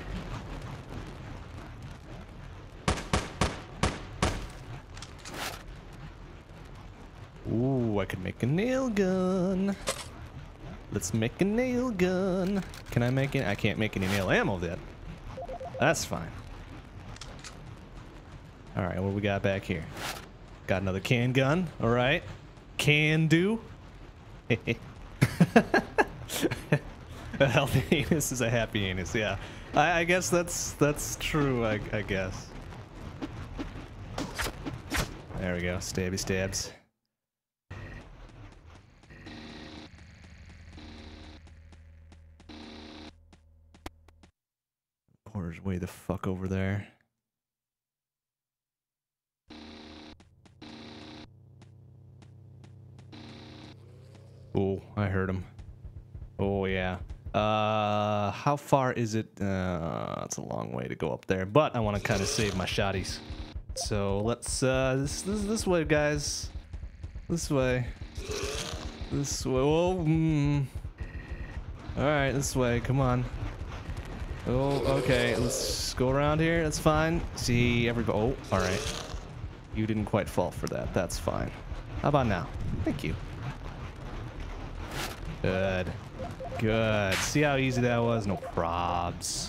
Ooh, I could make a nail gun. Let's make a nail gun. Can I make it? I can't make any nail ammo yet. That's fine. All right, what we got back here? Got another can gun. All right. Can do. A healthy anus is a happy anus. Yeah, I guess that's true. I guess. There we go. Stabby stabs. Porter's way the fuck over there. Oh, I heard him. Oh, yeah. How far is it? It's a long way to go up there, but I want to kind of save my shotties. So let's, this way, guys. This way. This way. Whoa. Alright, this way. Come on. Oh, okay. Let's go around here. That's fine. See everybody. Oh, alright. You didn't quite fall for that. That's fine. How about now? Thank you. Good. Good. See how easy that was? No probs.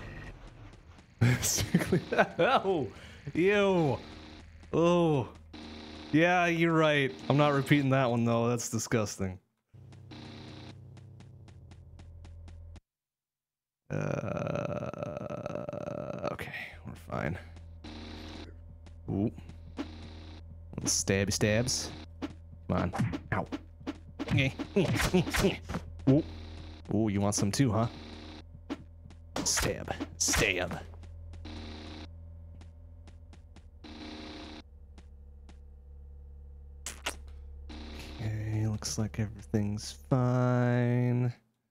Oh! Ew! Oh! Yeah, you're right. I'm not repeating that one though. That's disgusting. Okay. We're fine. Ooh. Little stabby stabs. Come on. Ow. Ooh. Ooh, you want some too, huh? Stab. Stab. Okay, looks like everything's fine.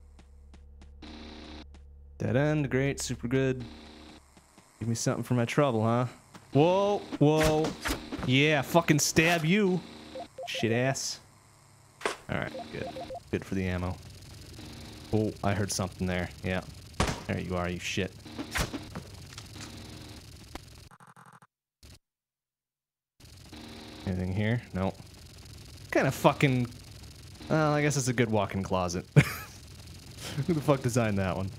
Dead end, great, super good. Give me something for my trouble, huh? Whoa, whoa. Yeah, fucking stab you. Shit ass. Alright, good. Good for the ammo. Oh, I heard something there. Yeah. There you are, you shit. Anything here? No. Kind of fucking... Well, I guess it's a good walk-in closet. Who the fuck designed that one?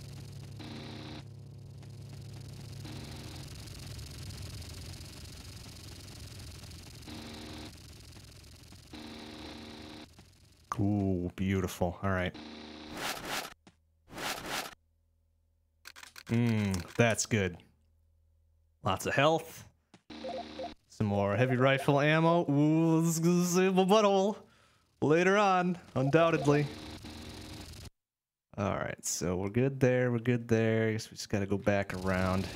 Ooh, beautiful. All right. That's good. Lots of health. Some more heavy rifle ammo. Ooh, this is gonna save my butthole. Later on, undoubtedly. All right, so we're good there. We're good there. I guess we just gotta go back around.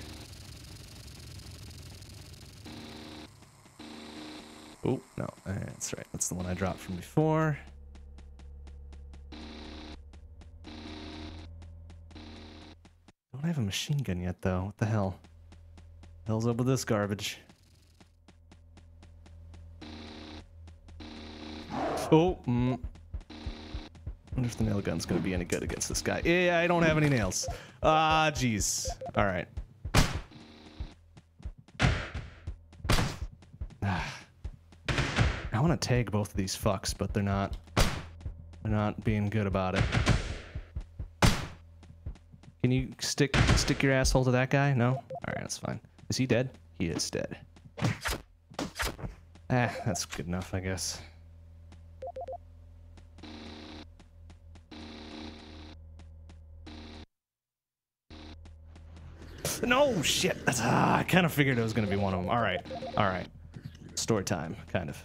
Oh, no. That's right. That's the one I dropped from before. Don't have a machine gun yet, though. What the hell? Hell's up with this garbage? Oh, wonder if the nail gun's gonna be any good against this guy. Yeah, I don't have any nails. Ah, jeez. All right. I want to tag both of these fucks, but they're not. They're not being good about it. Can you stick your asshole to that guy? No? Alright, that's fine. Is he dead? He is dead. Ah, that's good enough, I guess. No, shit! That's, I kind of figured it was going to be one of them. Alright, alright. Story time, kind of.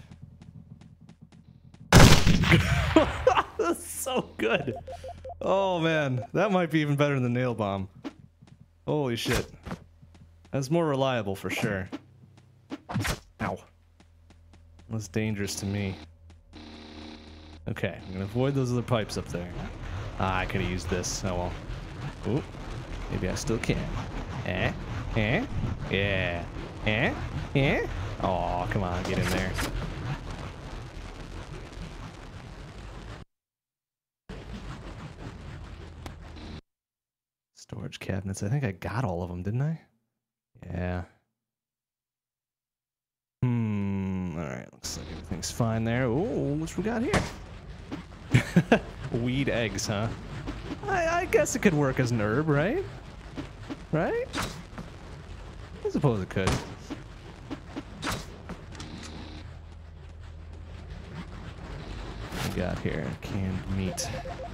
That's so good. Oh man, that might be even better than the nail bomb. Holy shit. That's more reliable for sure. Ow. That's dangerous to me. Okay, I'm gonna avoid those other pipes up there. Ah, I could have used this. Oh well. Ooh. Maybe I still can. Yeah. Oh, come on, get in there. Storage cabinets. I think I got all of them, didn't I? Yeah. Alright, looks like everything's fine there. Ooh, what we got here? Weed eggs, huh? I guess it could work as an herb, right? Right? I suppose it could. What we got here? Canned meat.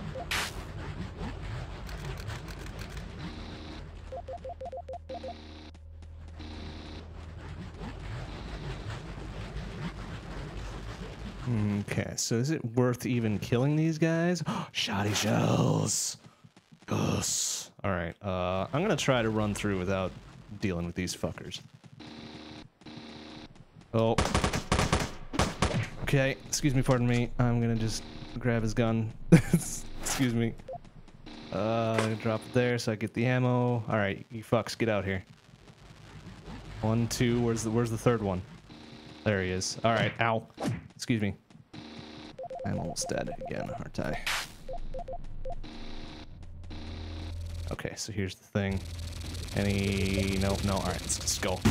Okay, so is it worth even killing these guys? Shoddy shells. Yes. All right. I'm gonna try to run through without dealing with these fuckers. Oh. Okay. Excuse me. Pardon me. I'm gonna just grab his gun. Excuse me. Drop it there so I get the ammo. All right, you fucks, get out here. 1, 2. Where's the third one? There he is. All right. Ow. Excuse me. I'm almost dead again, aren't I? Okay, so here's the thing. No. All right, let's just go.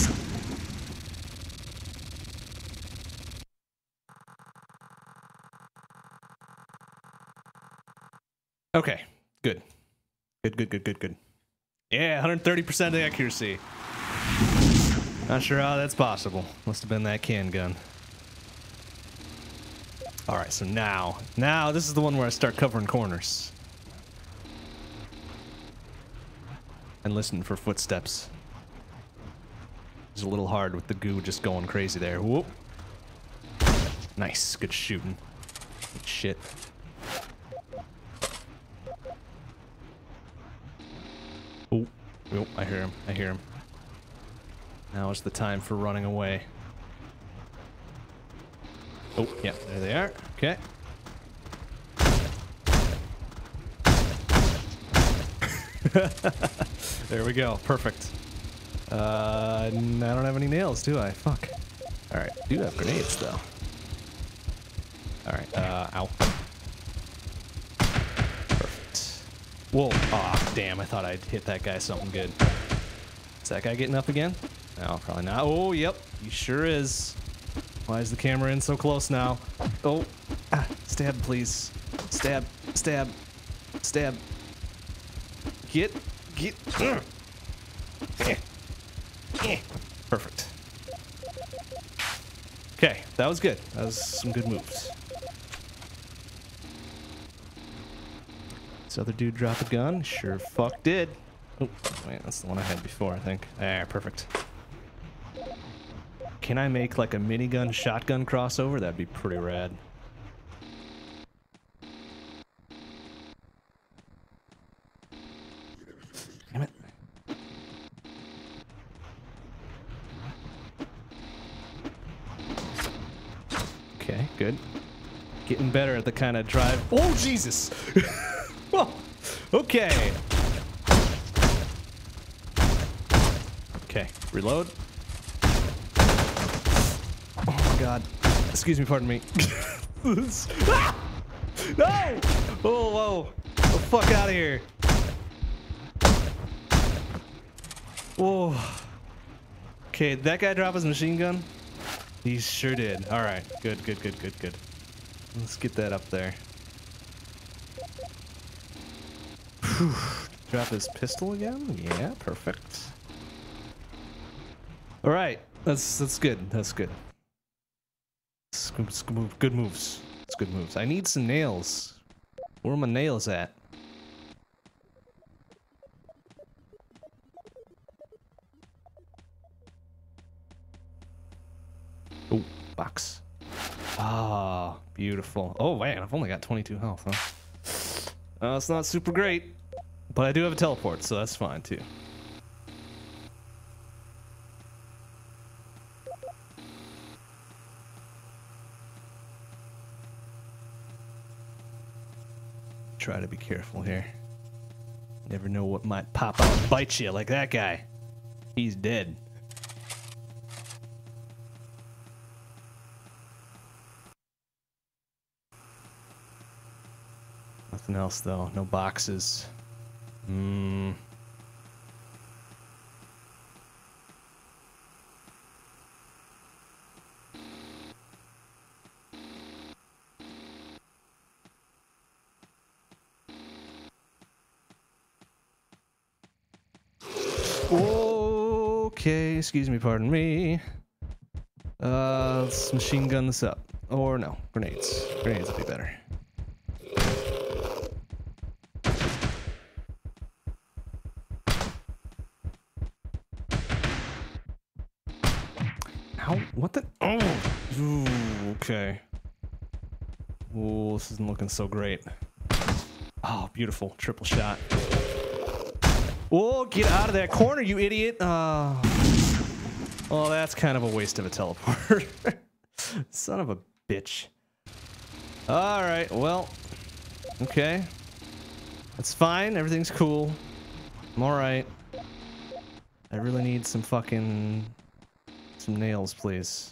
Okay, good. Good. Yeah, 130% accuracy. Not sure how that's possible. Must have been that can gun. All right, so now this is the one where I start covering corners. And listen for footsteps. It's a little hard with the goo just going crazy there. Whoop. Nice, good shooting. Good shit. Oh, I hear him. I hear him. Now is the time for running away. Oh, yeah, there they are. Okay. There we go. Perfect. I don't have any nails, do I? Fuck. Alright, do have grenades, though. Alright, ow. Perfect. Whoa. Aw, damn, I thought I'd hit that guy something good. Is that guy getting up again? No, probably not. Oh, yep, he sure is. Why is the camera in so close now? Oh, stab, please. Stab, stab, stab. Get. Perfect. Okay, that was good. That was some good moves. This other dude drop a gun? Sure fuck did. Oh, wait, that's the one I had before, I think. There, perfect. Can I make like a minigun shotgun crossover? That'd be pretty rad. Damn it. Okay, good. Getting better at the kind of drive. Oh, Jesus! Oh, okay. Okay, reload. Oh my god. Excuse me, pardon me. Ah! No! Oh, whoa. Get the fuck out of here. Whoa. Okay, that guy drop his machine gun? He sure did. Alright, good. Let's get that up there. Whew. Drop his pistol again? Yeah, perfect. Alright, that's good. That's good. Good moves. It's good moves. I need some nails. Where are my nails at? Oh, box. Ah, beautiful. Oh, man, I've only got 22 health, huh? It's not super great, but I do have a teleport, so that's fine, too. Try to be careful here. Never know what might pop out and bite you, like that guy. He's dead. Nothing else though. No boxes. Okay, excuse me, pardon me. Let's machine gun this up. Or no, grenades. Grenades would be better. Ow, what the? Oh! Ooh, okay. Ooh, this isn't looking so great. Oh, beautiful. Triple shot. Oh, get out of that corner, you idiot. Oh, that's kind of a waste of a teleport. Son of a bitch. Alright, well. Okay. That's fine. Everything's cool. I'm alright. I really need some fucking... some nails, please.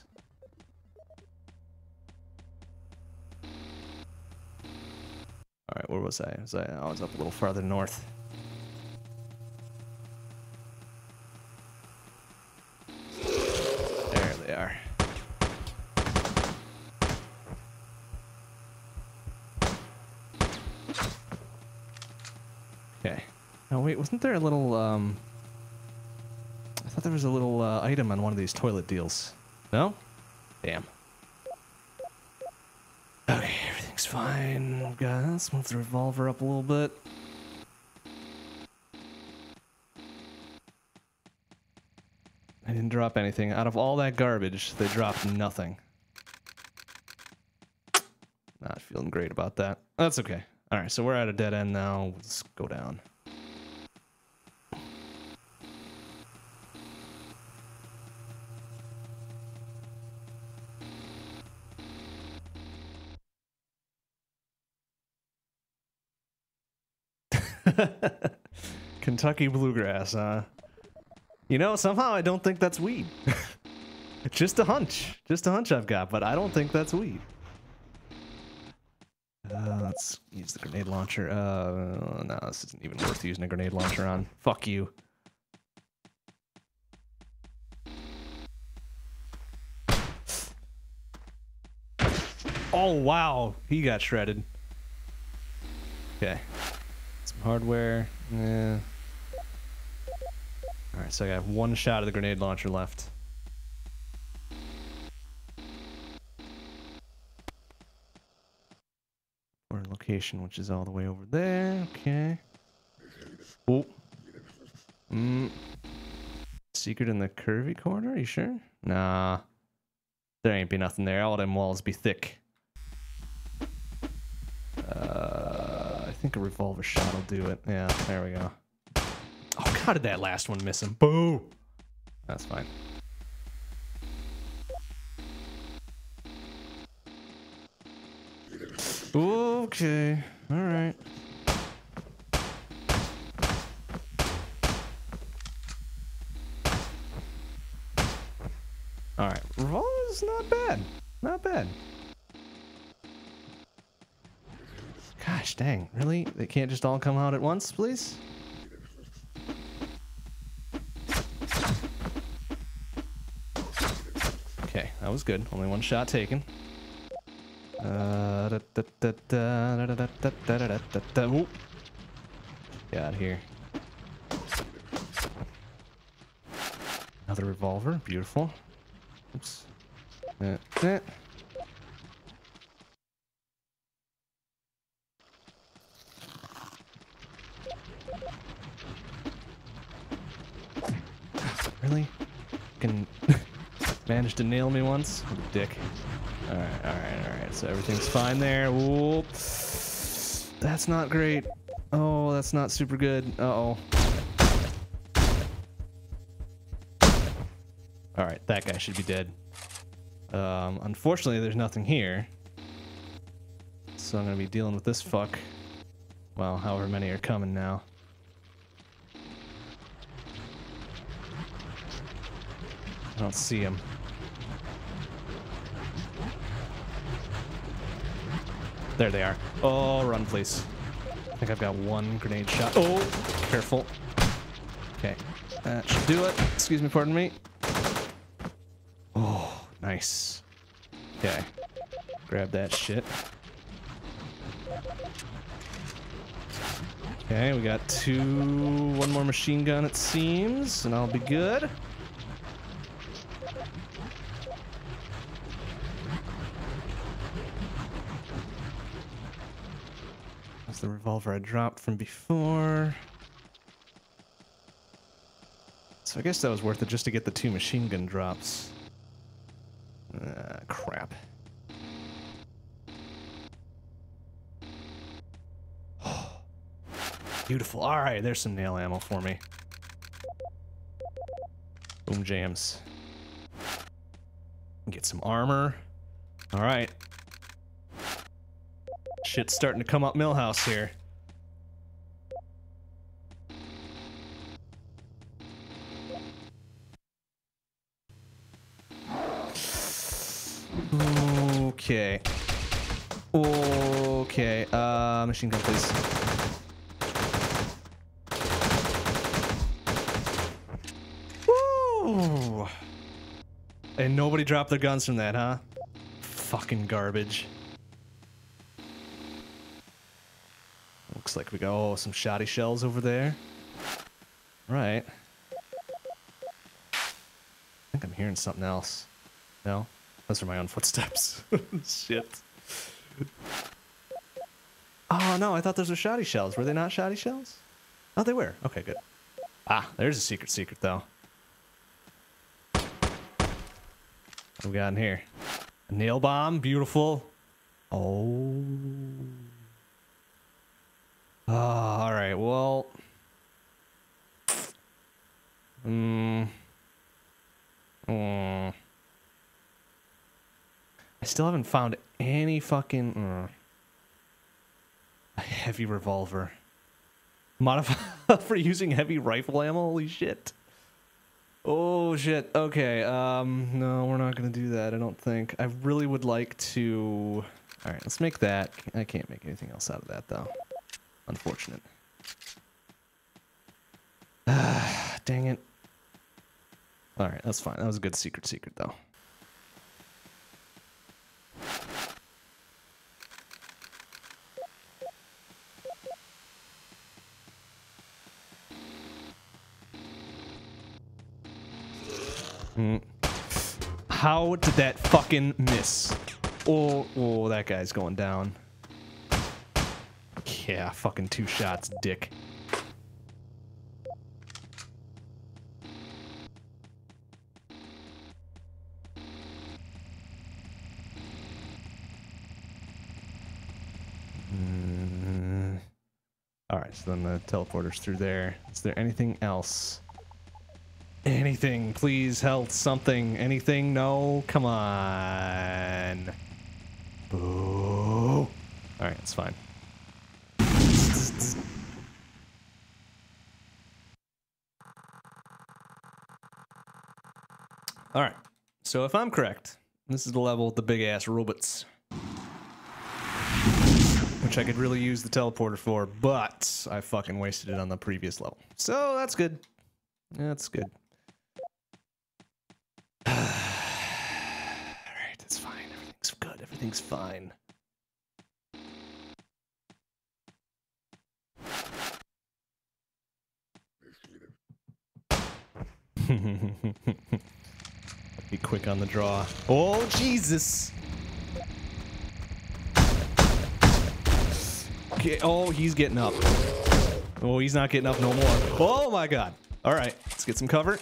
Alright, where was I? I was up a little farther north. There they are. Okay. Now wait, wasn't there a little, I thought there was a little, item on one of these toilet deals. No? Damn. Okay, everything's fine. Let's move the revolver up a little bit. I didn't drop anything. Out of all that garbage, they dropped nothing. Not feeling great about that. That's okay. Alright, so we're at a dead end now. Let's go down. Kentucky bluegrass, huh? You know, somehow I don't think that's weed. Just a hunch. Just a hunch I've got, but I don't think that's weed. Let's use the grenade launcher. No, this isn't even worth using a grenade launcher on. Fuck you. Oh, wow. He got shredded. Okay. Some hardware. Yeah. Alright, so I got one shot of the grenade launcher left. Or location, which is all the way over there. Okay. Oh. Secret in the curvy corner? Are you sure? Nah. There ain't be nothing there. All them walls be thick. I think a revolver shot will do it. Yeah, there we go. Oh, how did that last one miss him? Boo! That's fine. Okay. Alright. Alright. Revolver's not bad. Not bad. Gosh dang. Really? They can't just all come out at once, please? Okay, that was good. Only one shot taken. Get out of here. Another revolver. Beautiful. Oops. Really? Can manage to nail me once? What a dick. Alright. So everything's fine there. Whoop. That's not great. Oh, that's not super good. Uh-oh. Alright, that guy should be dead. Unfortunately, there's nothing here. So I'm gonna be dealing with this fuck. Well, however many are coming now. I don't see him. There they are. Oh, run, please. I think I've got one grenade shot. Oh, careful. Okay, that should do it. Excuse me, pardon me. Oh, nice. Okay, grab that shit. Okay, we got one more machine gun, it seems, and I'll be good. That's the revolver I dropped from before. So I guess that was worth it just to get the 2 machine gun drops. Crap. Beautiful. All right, there's some nail ammo for me. Boom jams. Get some armor. All right. Shit's starting to come up Millhouse here. Okay. Okay. Machine gun, please. Woo! And nobody dropped their guns from that, huh? Fucking garbage. Looks like we got some shoddy shells over there. Right. I think I'm hearing something else. No? Those are my own footsteps. Shit. Oh no, I thought those were shoddy shells. Were they not shoddy shells? Oh, they were. Okay, good. Ah, there's a secret though. What do we got in here? A nail bomb, beautiful. Oh. All right, well. I still haven't found any fucking... a heavy revolver. Modify for using heavy rifle ammo? Holy shit. Oh shit. Okay. No, we're not gonna do that, I don't think. I really would like to... Alright, let's make that. I can't make anything else out of that, though. Unfortunate. Dang it. Alright, that's fine. That was a good secret, though. How did that fucking miss? Oh, that guy's going down. Yeah, fucking 2 shots, dick. Alright, so then the teleporter's through there. Is there anything else? Anything, please, health, something, anything? No? Come on. Boo. Alright, it's fine. Alright, so if I'm correct, this is the level with the big ass robots. Which I could really use the teleporter for, but I fucking wasted it on the previous level. So that's good. That's good. Alright, it's fine. Everything's good. Everything's fine. Be quick on the draw. Oh, Jesus! Okay, oh, he's getting up. Oh, he's not getting up no more. Oh my god. Alright, let's get some cover.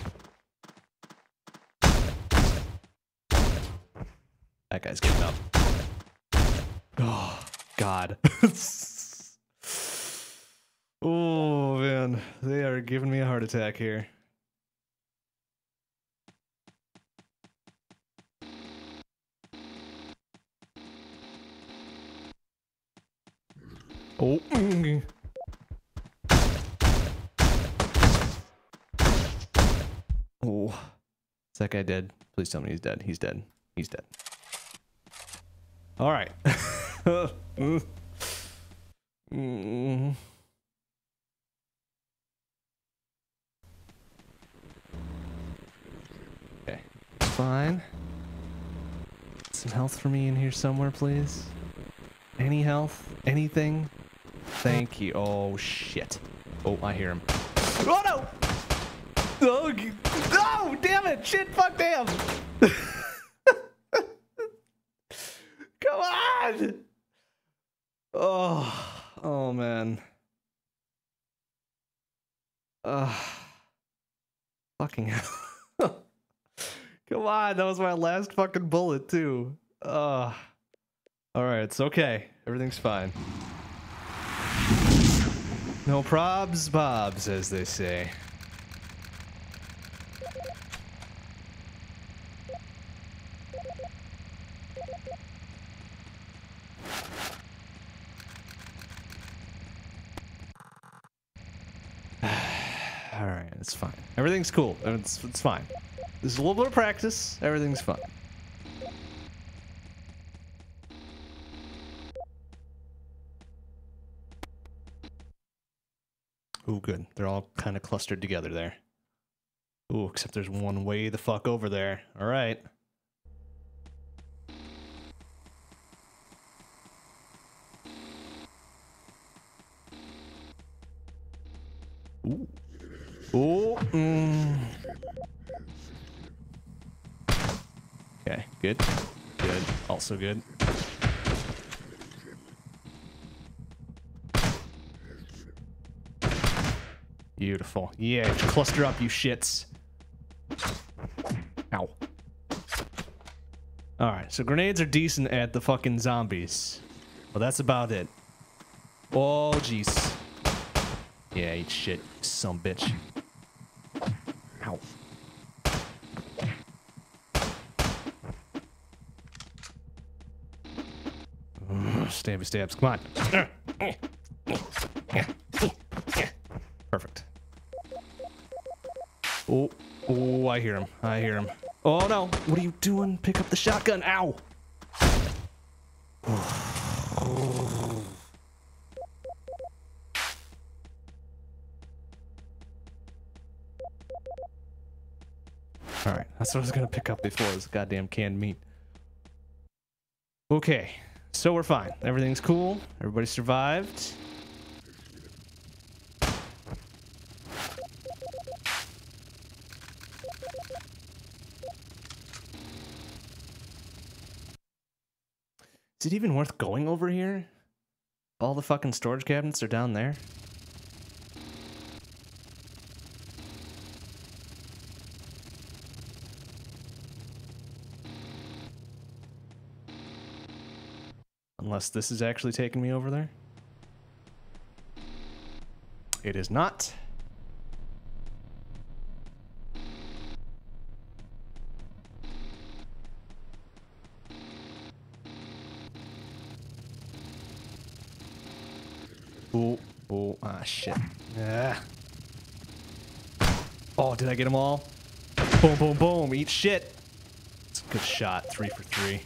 That guy's getting up. Oh, God. Oh, man. They are giving me a heart attack here. Oh. Oh. Is that guy dead? Please tell me he's dead. He's dead. He's dead. All right. Okay. Fine. Some health for me in here somewhere, please. Any health? Anything? Thank you. Oh, shit. Oh, I hear him. Oh, no! Oh, oh damn it! Shit, fuck, damn! Come on! Oh, man. Fucking hell. Come on, that was my last fucking bullet, too. Alright, it's okay. Everything's fine. No probs, bobs, as they say. Alright, it's fine. Everything's cool. It's fine. This is a little bit of practice. Everything's fine. Ooh, good. They're all kind of clustered together there. Ooh, except there's one way the fuck over there. All right. Ooh. Ooh. Okay, good. Good. Also good. Beautiful. Yeah, cluster up, you shits. Ow. Alright, so grenades are decent at the fucking zombies. Well, that's about it. Oh, jeez. Yeah, eat shit, some bitch. Ow. Stabby stabs, come on. Oh, oh, I hear him. I hear him. Oh no, what are you doing? Pick up the shotgun. Ow. Alright, that's what I was gonna pick up before, was goddamn canned meat. Okay, so we're fine. Everything's cool. Everybody survived. Is it even worth going over here? All the fucking storage cabinets are down there. Unless this is actually taking me over there. It is not. Oh, oh, ah, shit. Ah. Oh, did I get them all? Boom, boom, boom. Eat shit. It's a good shot. 3 for 3.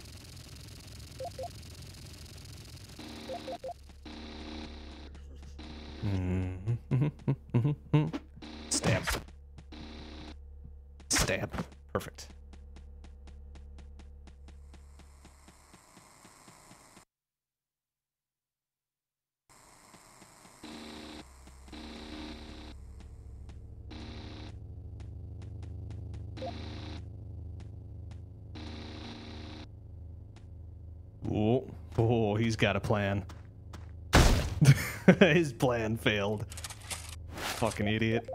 Stab. Stab. Perfect. Oh, oh, he's got a plan. His plan failed. Fucking idiot.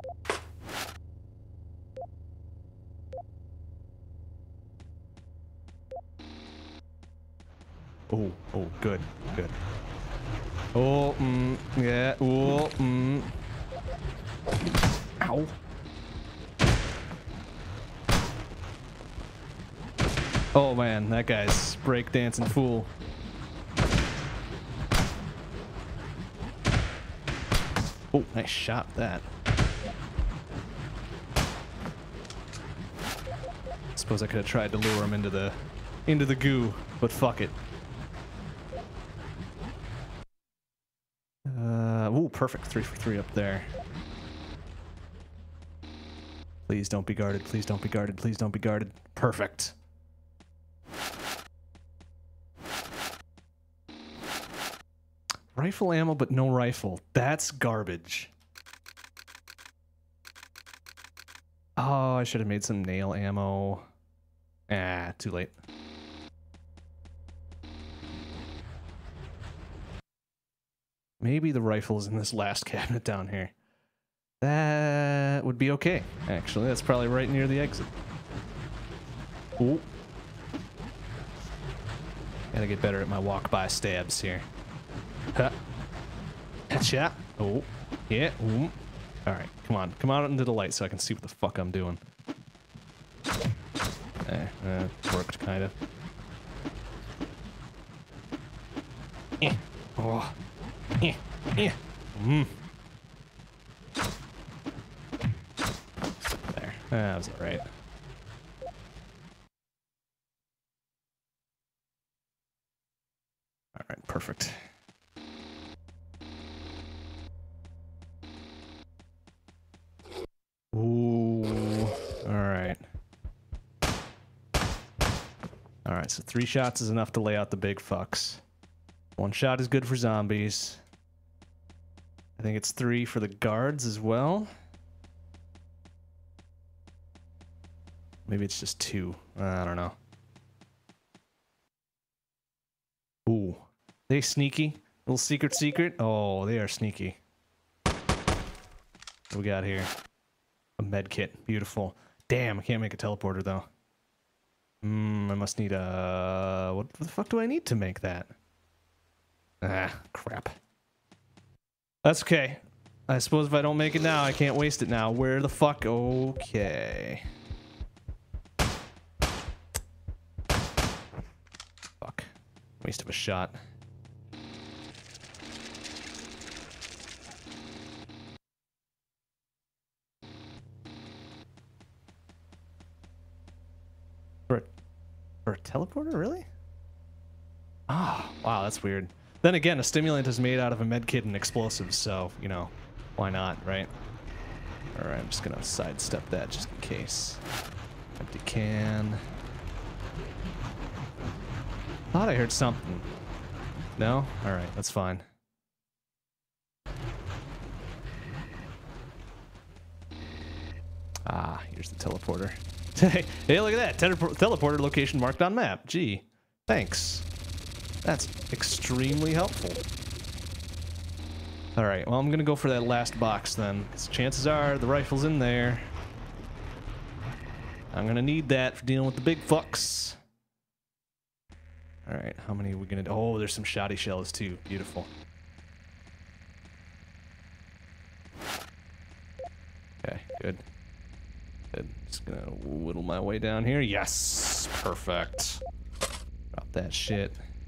Oh, oh, good, good. Oh, yeah, oh, Ow. Oh man, that guy's breakdancing fool. Oh, nice shot, that. Suppose I could have tried to lure him into the goo, but fuck it. Ooh, perfect. 3 for 3 up there. Please don't be guarded. Please don't be guarded. Please don't be guarded. Perfect. Rifle ammo, but no rifle. That's garbage. Oh, I should have made some nail ammo. Ah, too late. Maybe the rifle's in this last cabinet down here. That would be okay, actually. That's probably right near the exit. Ooh. Gotta get better at my walk-by stabs here. Huh. Headshot. Oh. Yeah. Ooh. Alright, come on. Come out into the light so I can see what the fuck I'm doing. Worked, kinda. Oh. There. That was alright. Alright, perfect. Ooh. Alright. Alright, so 3 shots is enough to lay out the big fucks. 1 shot is good for zombies. I think it's 3 for the guards as well. Maybe it's just 2. I don't know. Ooh. They sneaky? Little secret? Oh, they are sneaky. What we got here? A med kit. Beautiful. Damn, I can't make a teleporter though. I must need a... What the fuck do I need to make that? Ah, crap. That's okay. I suppose if I don't make it now, I can't waste it now. Where the fuck? Okay. Fuck. Waste of a shot. Wow, that's weird. Then again, a stimulant is made out of a med kit and explosives, so, you know, why not, right? Alright, I'm just gonna sidestep that just in case. Empty can. Thought I heard something. No? Alright, that's fine. Ah, here's the teleporter. Hey, look at that! Teleporter location marked on map. Gee, thanks. That's extremely helpful. Alright, well, I'm gonna go for that last box then, because chances are the rifle's in there. I'm gonna need that for dealing with the big fucks. Alright, how many are we gonna do? Oh, there's some shoddy shells too. Beautiful. Okay, good. Good. Just gonna whittle my way down here. Yes! Perfect. Drop that shit.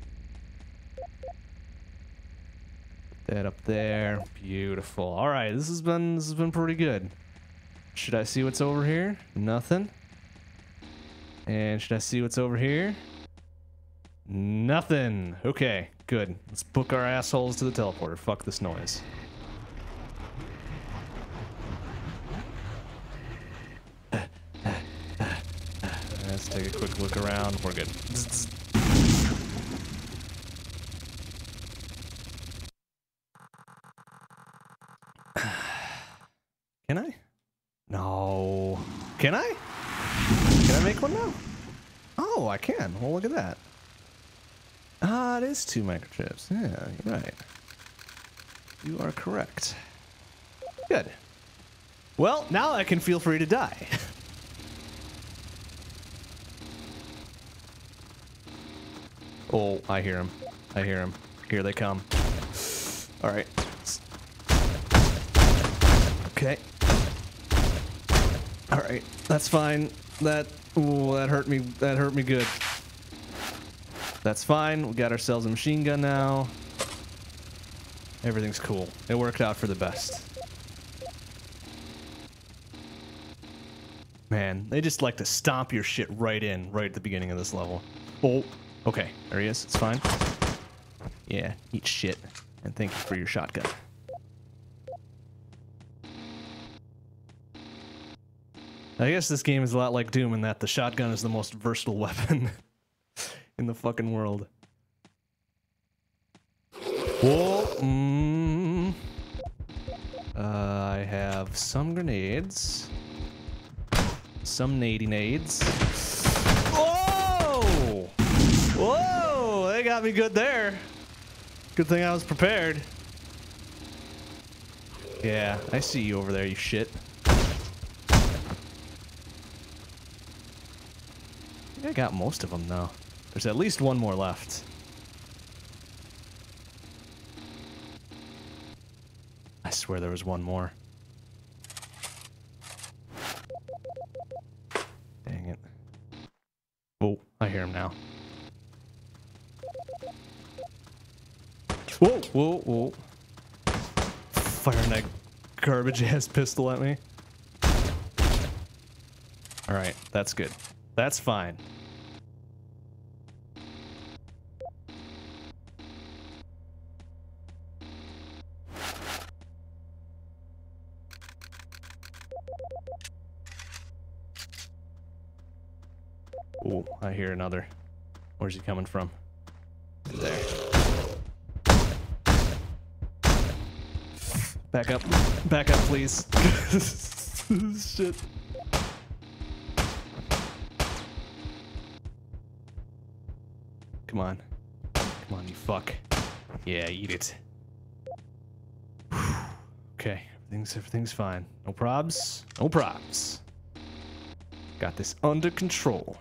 That up there. Beautiful. Alright, this has been pretty good. Should I see what's over here? Nothing. And should I see what's over here? Nothing. Okay, good. Let's book our assholes to the teleporter. Fuck this noise. Let's take a quick look around. We're good. Can I? No. Can I? Can I make one now? Oh, I can. Well, look at that. Ah, it is 2 microchips. Yeah, you're right. You are correct. Good. Well, now I can feel free to die. Oh, I hear him. I hear him. Here they come. All right. Okay. All right. That's fine. Ooh, that hurt me. That hurt me good. That's fine. We got ourselves a machine gun now. Everything's cool. It worked out for the best. Man, they just like to stomp your shit right at the beginning of this level. Oh, okay. There he is. It's fine. Yeah, eat shit. And thank you for your shotgun. I guess this game is a lot like Doom in that the shotgun is the most versatile weapon in the fucking world. Whoa. I have some grenades. Some nades. Whoa! Whoa! They got me good there. Good thing I was prepared. Yeah, I see you over there, you shit. I got most of them though. There's at least one more left. I swear there was one more. Dang it. Oh, I hear him now. Whoa, whoa, whoa. Firing that garbage ass pistol at me. Alright, that's good. That's fine. Oh, I hear another. Where's he coming from? There. Back up. Back up, please. Shit. Come on. Come on, you fuck. Yeah, eat it. Okay, everything's fine. No probs. No probs. Got this under control.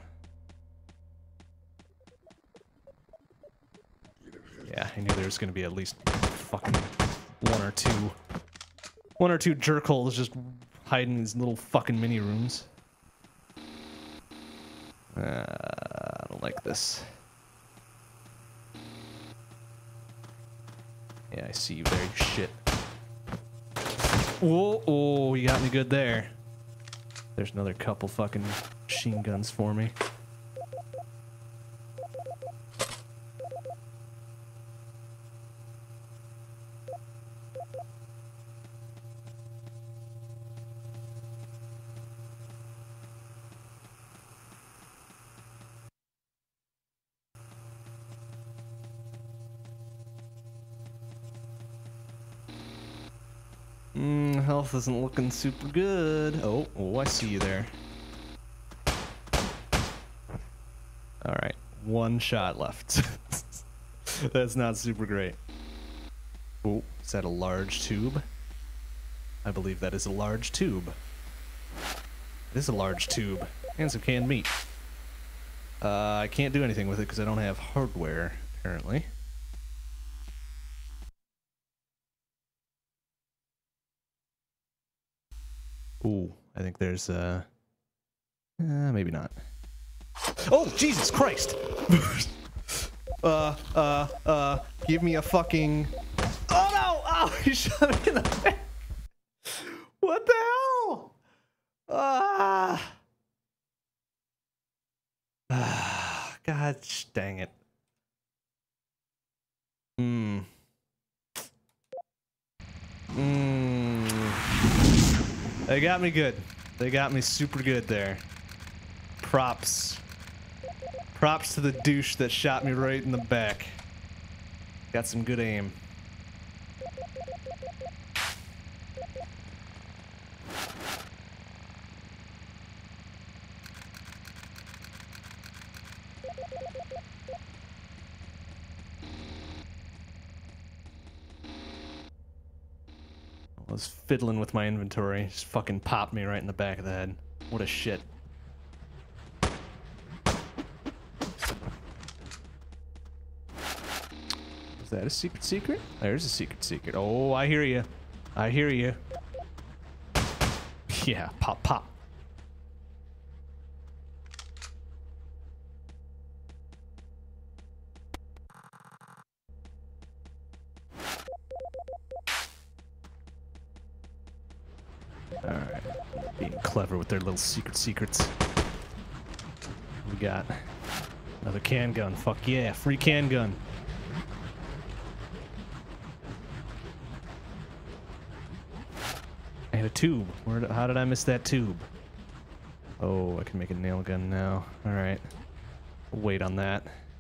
Yeah, I knew there was gonna be at least fucking one or two jerkholes just hiding in these little fucking mini rooms. I don't like this. Yeah, I see you there, you shit. Whoa, oh, you got me good there. There's another couple fucking machine guns for me. Health isn't looking super good. Oh, I see you there. Alright, one shot left. That's not super great. Oh, is that a large tube? I believe that is a large tube. It is a large tube. And some canned meat. I can't do anything with it because I don't have hardware, apparently. Ooh, I think there's maybe not. Oh, Jesus Christ! Give me a fucking... Oh no! Oh, he shot me in the back! What the hell? God dang it. They got me good. They got me super good there. Props. Props to the douche that shot me right in the back. Got some good aim. I was fiddling with my inventory. Just fucking popped me right in the back of the head. What a shit. Is that a secret? There's a secret. Oh, I hear you. I hear you. Yeah, pop, pop. Alright. Being clever with their little secrets. We got another can gun. Fuck yeah, free can gun. I had a tube. How did I miss that tube? Oh, I can make a nail gun now. Alright. We'll wait on that.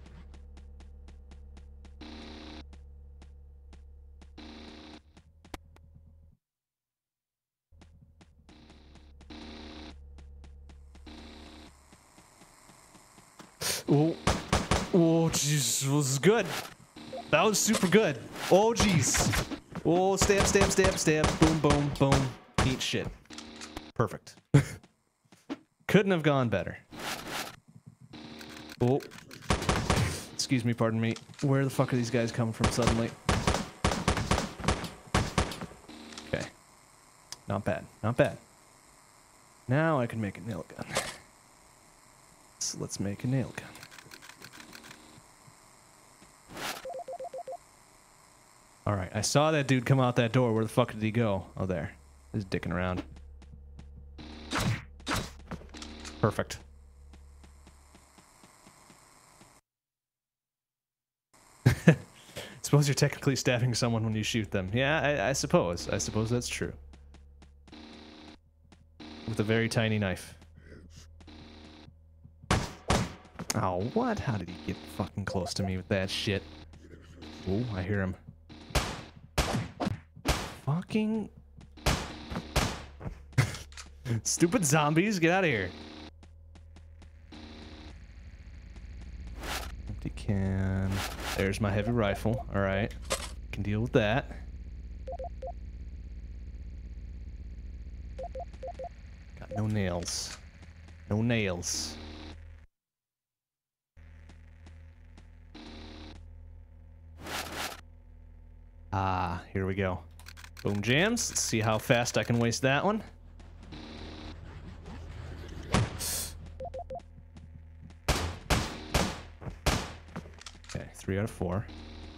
Oh, jeez, this was good. That was super good. Oh, jeez. Oh, stab. Boom, boom, boom. Eat shit. Perfect. Couldn't have gone better. Oh. Excuse me, pardon me. Where the fuck are these guys coming from suddenly? Okay. Not bad. Not bad. Now I can make a nail gun. So let's make a nail gun. Alright, I saw that dude come out that door. Where the fuck did he go? Oh, there. He's dicking around. Perfect. Suppose you're technically stabbing someone when you shoot them. Yeah, I suppose. I suppose that's true. With a very tiny knife. Oh, what? How did he get fucking close to me with that shit? Oh, I hear him. Fucking... Stupid zombies, get out of here. Empty can. There's my heavy rifle. Alright. Can deal with that. Got no nails. No nails. Ah, here we go. Boom jams. Let's see how fast I can waste that one. Okay, 3 out of 4.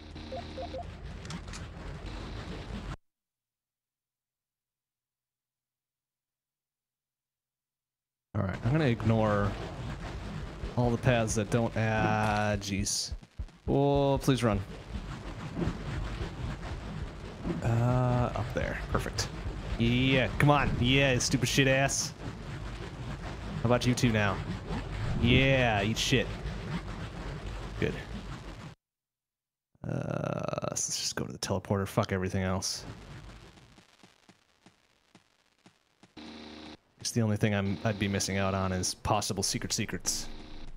Alright, I'm gonna ignore all the paths that don't... Ah, jeez. Oh, please run. Up there. Perfect. Yeah, come on. Yeah, stupid shit ass. How about you two now? Yeah, eat shit. Good. Let's just go to the teleporter. Fuck everything else. It's the only thing I'd be missing out on is possible secrets.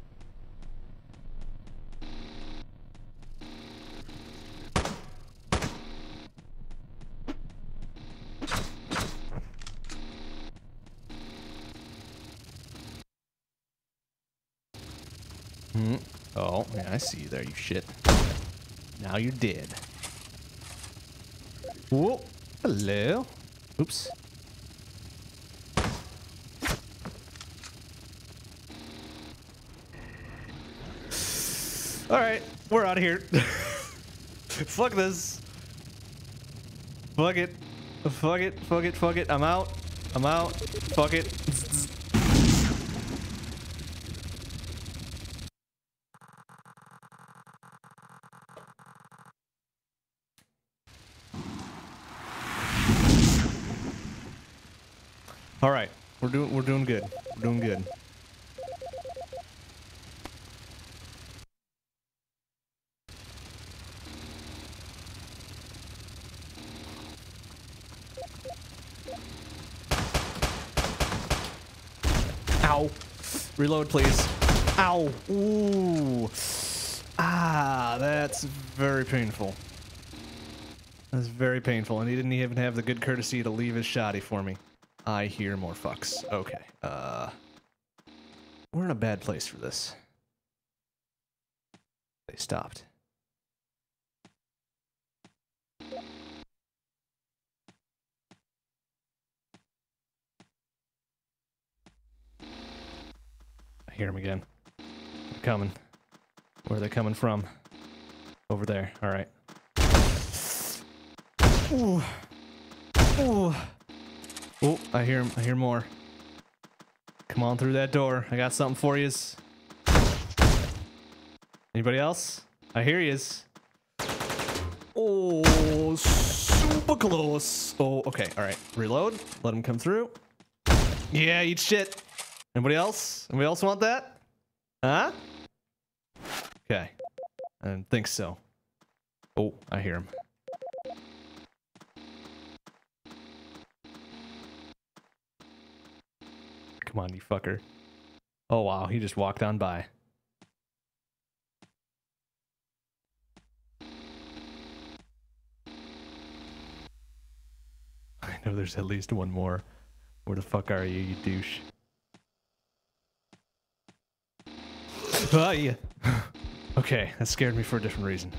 Oh, yeah, I see you there, you shit. Now you're dead. Whoa. Hello. Oops. Alright, we're out of here. Fuck this. Fuck it. Fuck it. Fuck it. Fuck it. I'm out. I'm out. Fuck it. All right, we're doing good. We're doing good. Ow. Reload, please. Ow. Ooh. Ah, that's very painful. That's very painful, and he didn't even have the good courtesy to leave his shoddy for me. I hear more fucks. Okay. We're in a bad place for this. They stopped. I hear them again. They're coming. Where are they coming from? Over there. All right. Ooh. Ooh. Oh, I hear him. I hear more. Come on through that door. I got something for yous. Anybody else? I hear yous. Oh, super close. Oh, okay. All right. Reload. Let him come through. Yeah, eat shit. Anybody else? Anybody else want that? Huh? Okay. I didn't think so. Oh, I hear him. Come on, you fucker. Oh, wow. He just walked on by. I know there's at least one more. Where the fuck are you, you douche? Ah, yeah. Okay, that scared me for a different reason.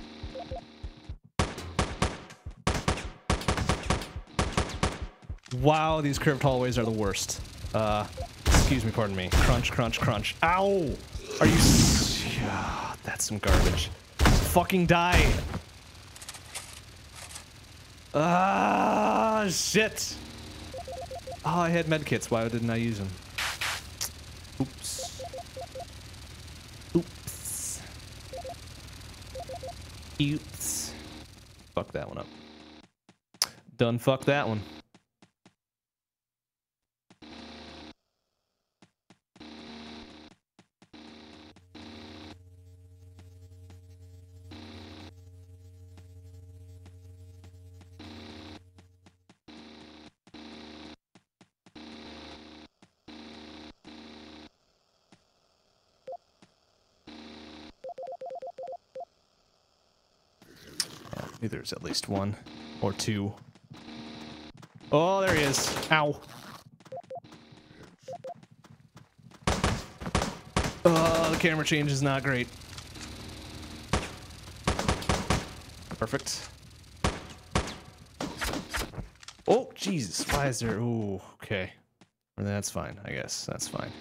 Wow, these curved hallways are the worst. Excuse me, pardon me. Crunch, crunch, crunch. Ow! Are you yeah, that's some garbage. Fucking die! Ah, shit! Oh, I had medkits. Why didn't I use them? Oops. Oops. Oops. Fuck that one up. Done fuck that one. There's at least one or two. Oh, there he is. Ow. Oh, the camera change is not great. Perfect. Oh, Jesus. Why is there... Ooh, okay. That's fine, I guess. That's fine.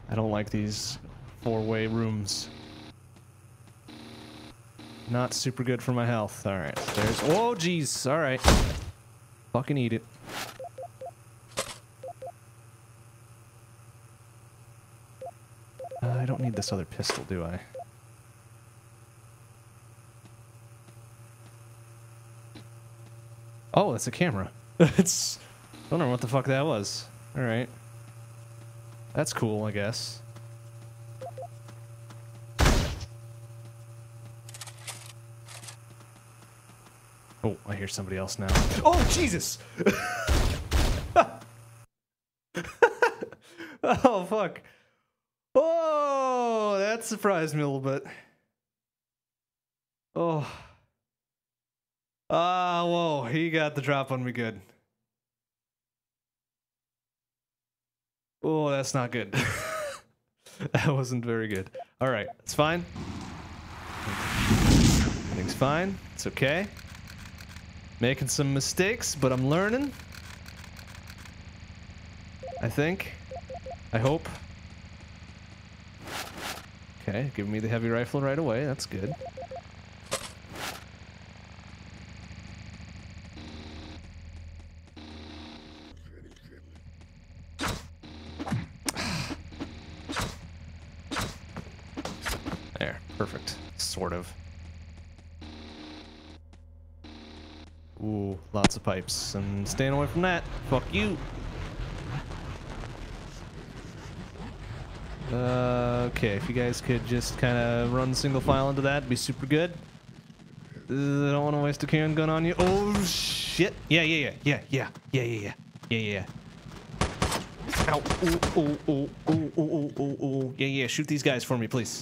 I don't like these four-way rooms. Not super good for my health. Alright, there's... Oh, jeez. Alright. Fucking eat it. I don't need this other pistol, do I? Oh, that's a camera. It's... I don't know what the fuck that was. Alright. That's cool, I guess. Oh, I hear somebody else now. Oh, Jesus! Oh, fuck. Oh, that surprised me a little bit. Oh. Ah, whoa, he got the drop on me good. Oh, that's not good. That wasn't very good. Alright, it's fine. Everything's fine. It's okay. Making some mistakes, but I'm learning. I think. I hope. Okay, giving me the heavy rifle right away. That's good. There, perfect. Sort of. Ooh, lots of pipes. And staying away from that. Fuck you. Okay, if you guys could just kind of run single file into that, it'd be super good. I don't want to waste a Karen gun on you. Oh, shit. Yeah. Ow. Ooh. Yeah. Shoot these guys for me, please.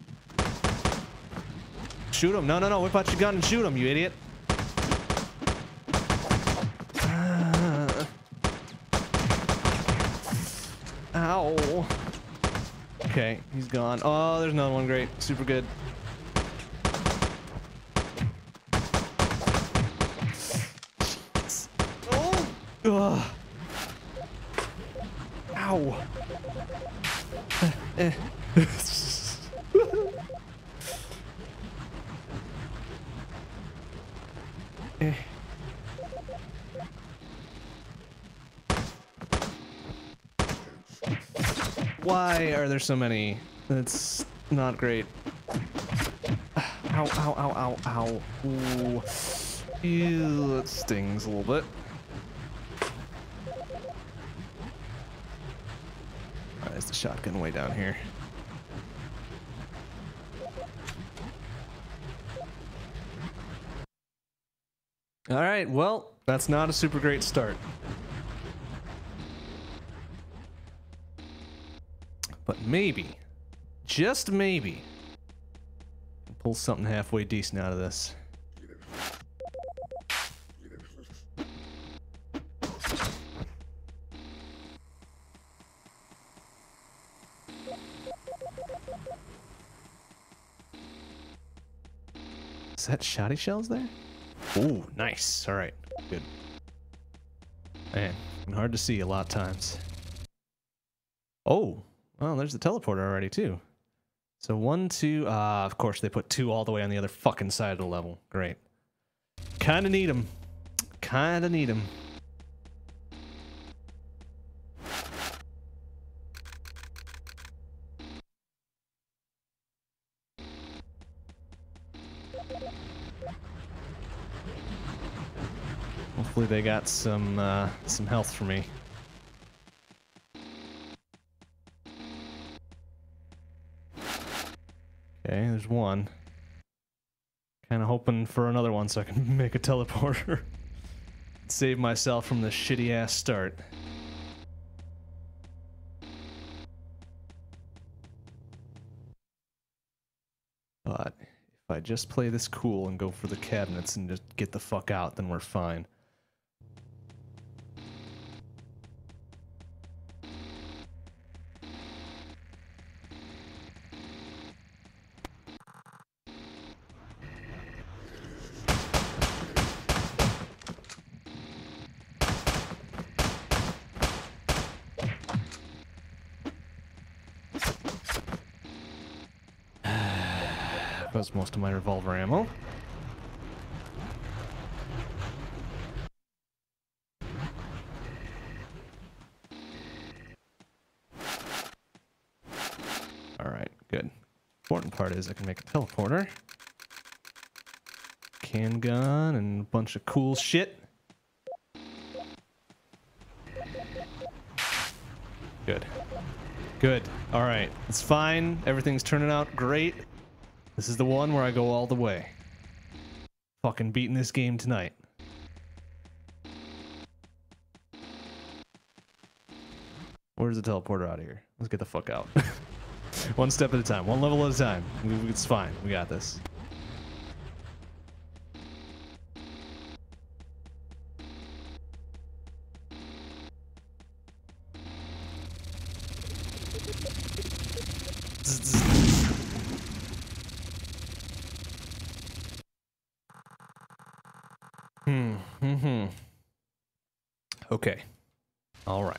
Shoot them. No. Whip out your gun and shoot them, you idiot. Ow. Okay, he's gone. Oh, there's another one. Great. Super good. Oh! Ugh. Ow. Why are there so many? That's not great. Ow. Ooh. Ew, that stings a little bit. There's the shotgun way down here. Alright, well, that's not a super great start. But maybe, just maybe, pull something halfway decent out of this. Is that shotty shells there? Ooh, nice. All right, good. Man, hard to see a lot of times. Oh. Well, there's the teleporter already, too. So 1, 2... of course, they put 2 all the way on the other fucking side of the level. Great. Kinda need them. Hopefully they got some health for me. Okay, there's one. Kind of hoping for another one so I can make a teleporter. Save myself from the shitty ass start. But if I just play this cool and go for the cabinets and just get the fuck out, then we're fine. goes most of my revolver ammo. Alright, good. Important part is I can make a teleporter. Can gun and a bunch of cool shit. Good. Good. Alright. It's fine. Everything's turning out great. This is the one where I go all the way. Fucking beating this game tonight. Where's the teleporter out of here? Let's get the fuck out. One step at a time. One level at a time. It's fine. We got this. Okay. All right.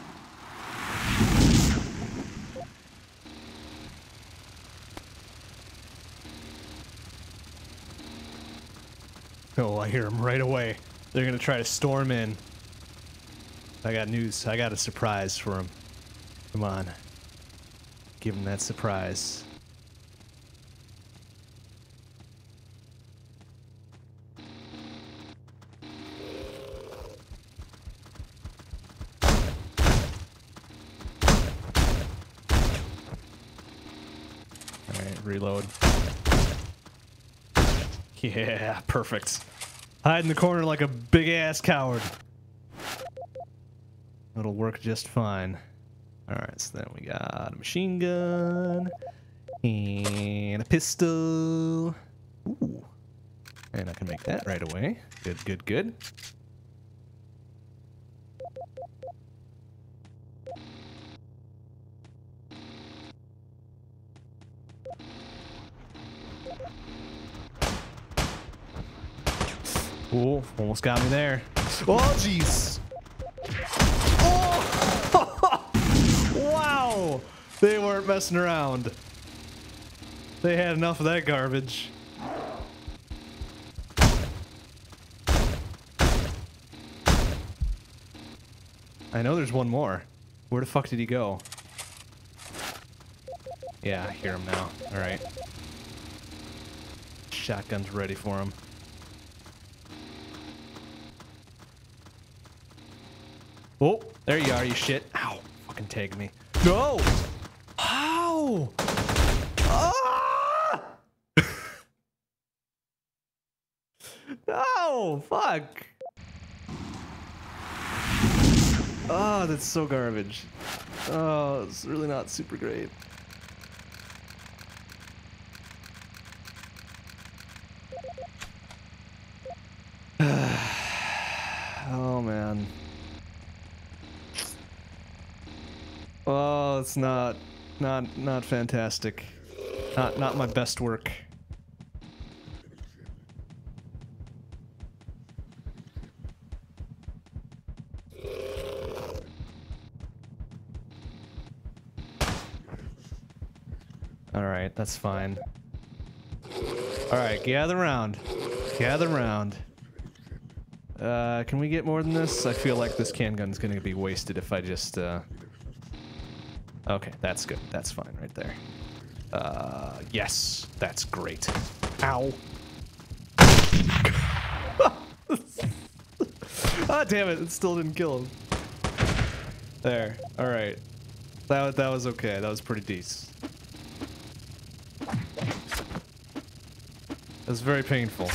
Oh, I hear them right away. They're gonna try to storm in. I got news. I got a surprise for them. Come on. Give them that surprise. Alright, reload. Yeah, perfect. Hide in the corner like a big-ass coward. It'll work just fine. Alright, so then we got a machine gun. And a pistol. Ooh. And I can make that right away. Good, good, good. Ooh, almost got me there. Oh, jeez. Oh! Wow! They weren't messing around. They had enough of that garbage. I know there's one more. Where the fuck did he go? Yeah, I hear him now. Alright. Shotgun's ready for him. Oh, there you are, you shit. Ow, fucking tag me. No! How? Ah! No, fuck. Oh, that's so garbage. Oh, it's really not super great. Oh, man. Oh, it's not fantastic. Not my best work. All right, that's fine. All right, gather round. Gather round. Can we get more than this? I feel like this handgun's gonna be wasted if I just, Okay, that's good. That's fine right there. Yes, that's great. Ow. Ah, damn it, it still didn't kill him. There, alright. That was okay, that was pretty decent. It was very painful.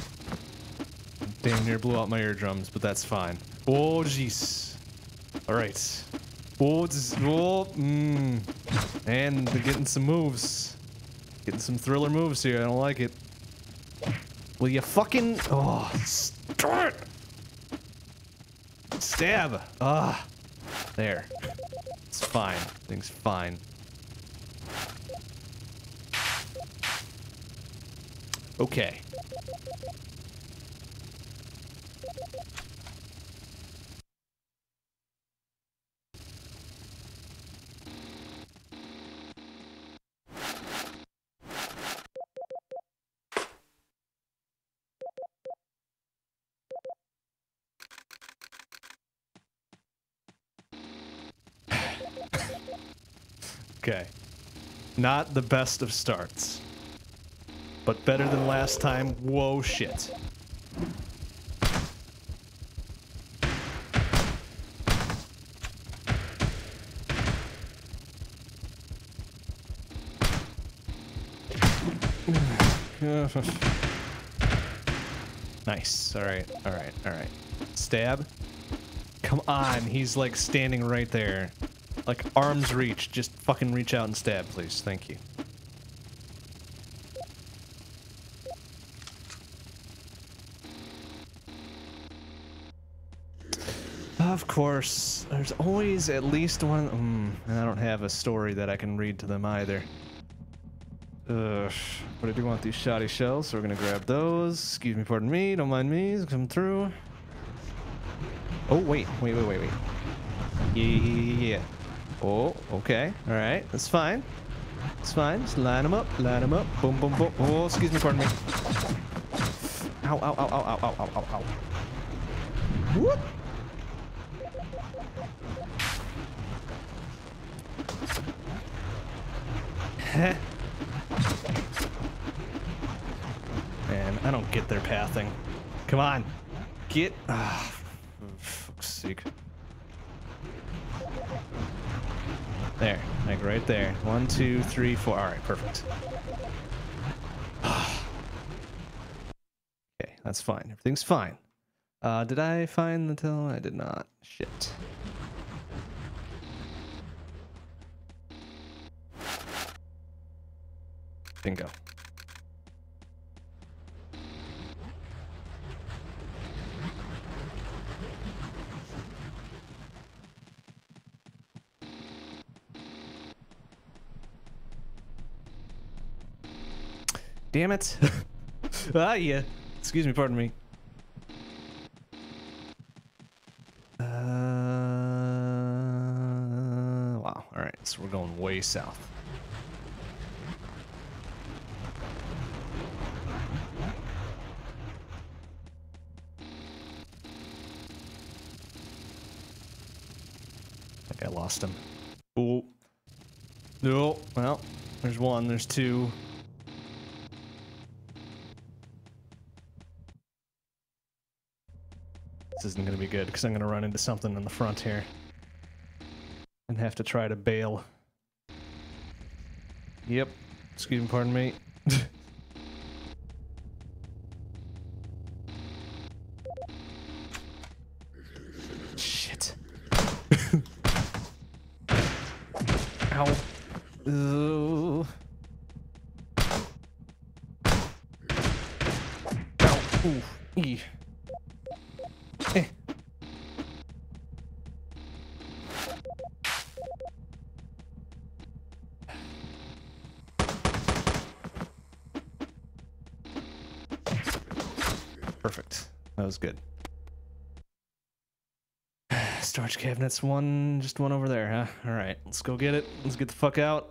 Damn near blew out my eardrums, but that's fine. Oh, jeez. Alright. Oh, and they're getting some moves. Getting some thriller moves here, I don't like it. Will you fucking... Oh, start! Stab! Ah. There. It's fine. Thing's fine. Okay. Okay. Not the best of starts. But better than last time. Whoa, shit. Nice. Alright, alright, alright. Stab. Come on, he's like standing right there. Like arm's reach. Just fucking reach out and stab, please. Thank you. Of course, there's always at least one. And I don't have a story that I can read to them either. Ugh. But I do want these shoddy shells, so we're gonna grab those. Excuse me, pardon me, don't mind me. Come through. Oh, wait. Yeah. Oh, okay. Alright, that's fine. It's fine. Just line them up. Boom, boom, boom. Oh, excuse me, pardon me. Ow, ow, ow, ow, ow, ow, ow, ow, ow. Whoop. Heh. Man, I don't get their pathing. Come on. Get. Ah, for fuck's sake. There. Like right there. 1, 2, 3, 4. Alright, perfect. Okay, that's fine. Everything's fine. Did I find the till? I did not. Shit. Bingo. Damn it. Ah, yeah. Excuse me, pardon me. Wow. Alright, so we're going way south. I think I lost him. Oh. No. Well, there's one, there's two. This isn't going to be good because I'm going to run into something in the front here and have to try to bail. Yep. Excuse me, pardon me. Shit. Ow. Ow. Ooh. Eee. Perfect. That was good. Storage cabinets, just one over there, huh? Alright, let's go get it. Let's get the fuck out.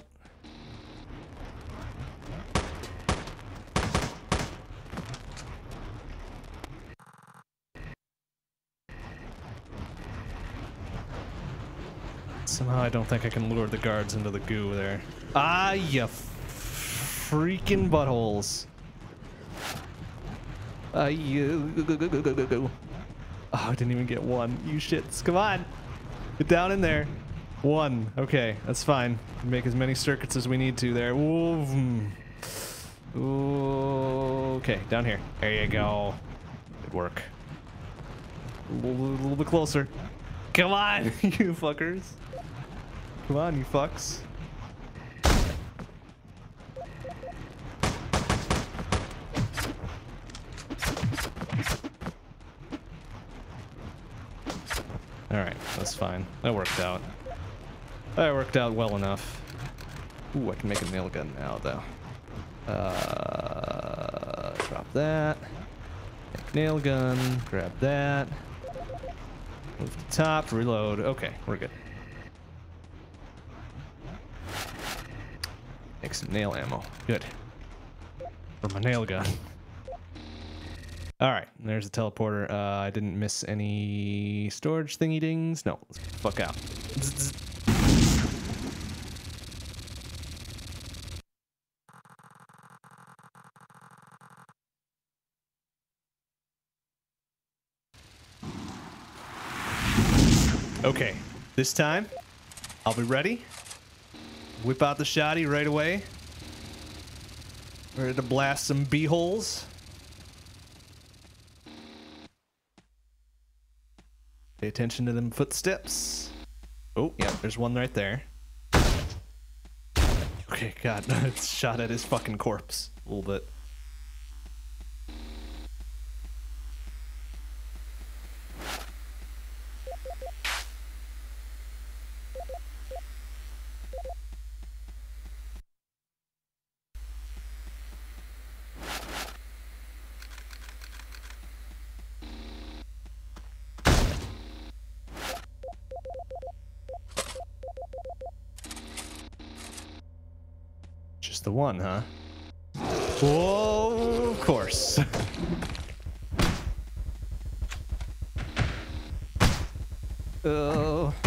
Somehow I don't think I can lure the guards into the goo there. Ah, you freaking buttholes. You. Oh, I didn't even get one. You shits. Come on. Get down in there. One. Okay, that's fine. Make as many circuits as we need to there. Ooh. Okay, down here. There you go. Good work. A little bit closer. Come on, you fuckers. Come on, you fucks. Alright, that's fine. That worked out. That worked out well enough. Ooh, I can make a nail gun now, though. Drop that. Make nail gun. Grab that. Move to top. Reload. Okay, we're good. Make some nail ammo. Good. For my nail gun. Alright, there's the teleporter. I didn't miss any storage thingy dings. No, let's get the fuck out. Okay, this time I'll be ready. Whip out the shotty right away. Ready to blast some b-holes. Pay attention to them footsteps. Oh, yeah, there's one right there. Okay, God, it's shot at his fucking corpse a little bit. Just the one, huh? Whoa, of course. Oh.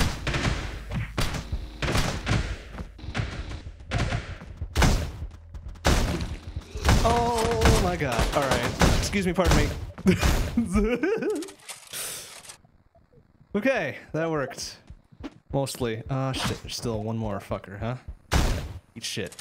Oh my God. All right. Excuse me, pardon me. Okay, that worked. Mostly. Oh shit, there's still one more fucker, huh? Eat shit.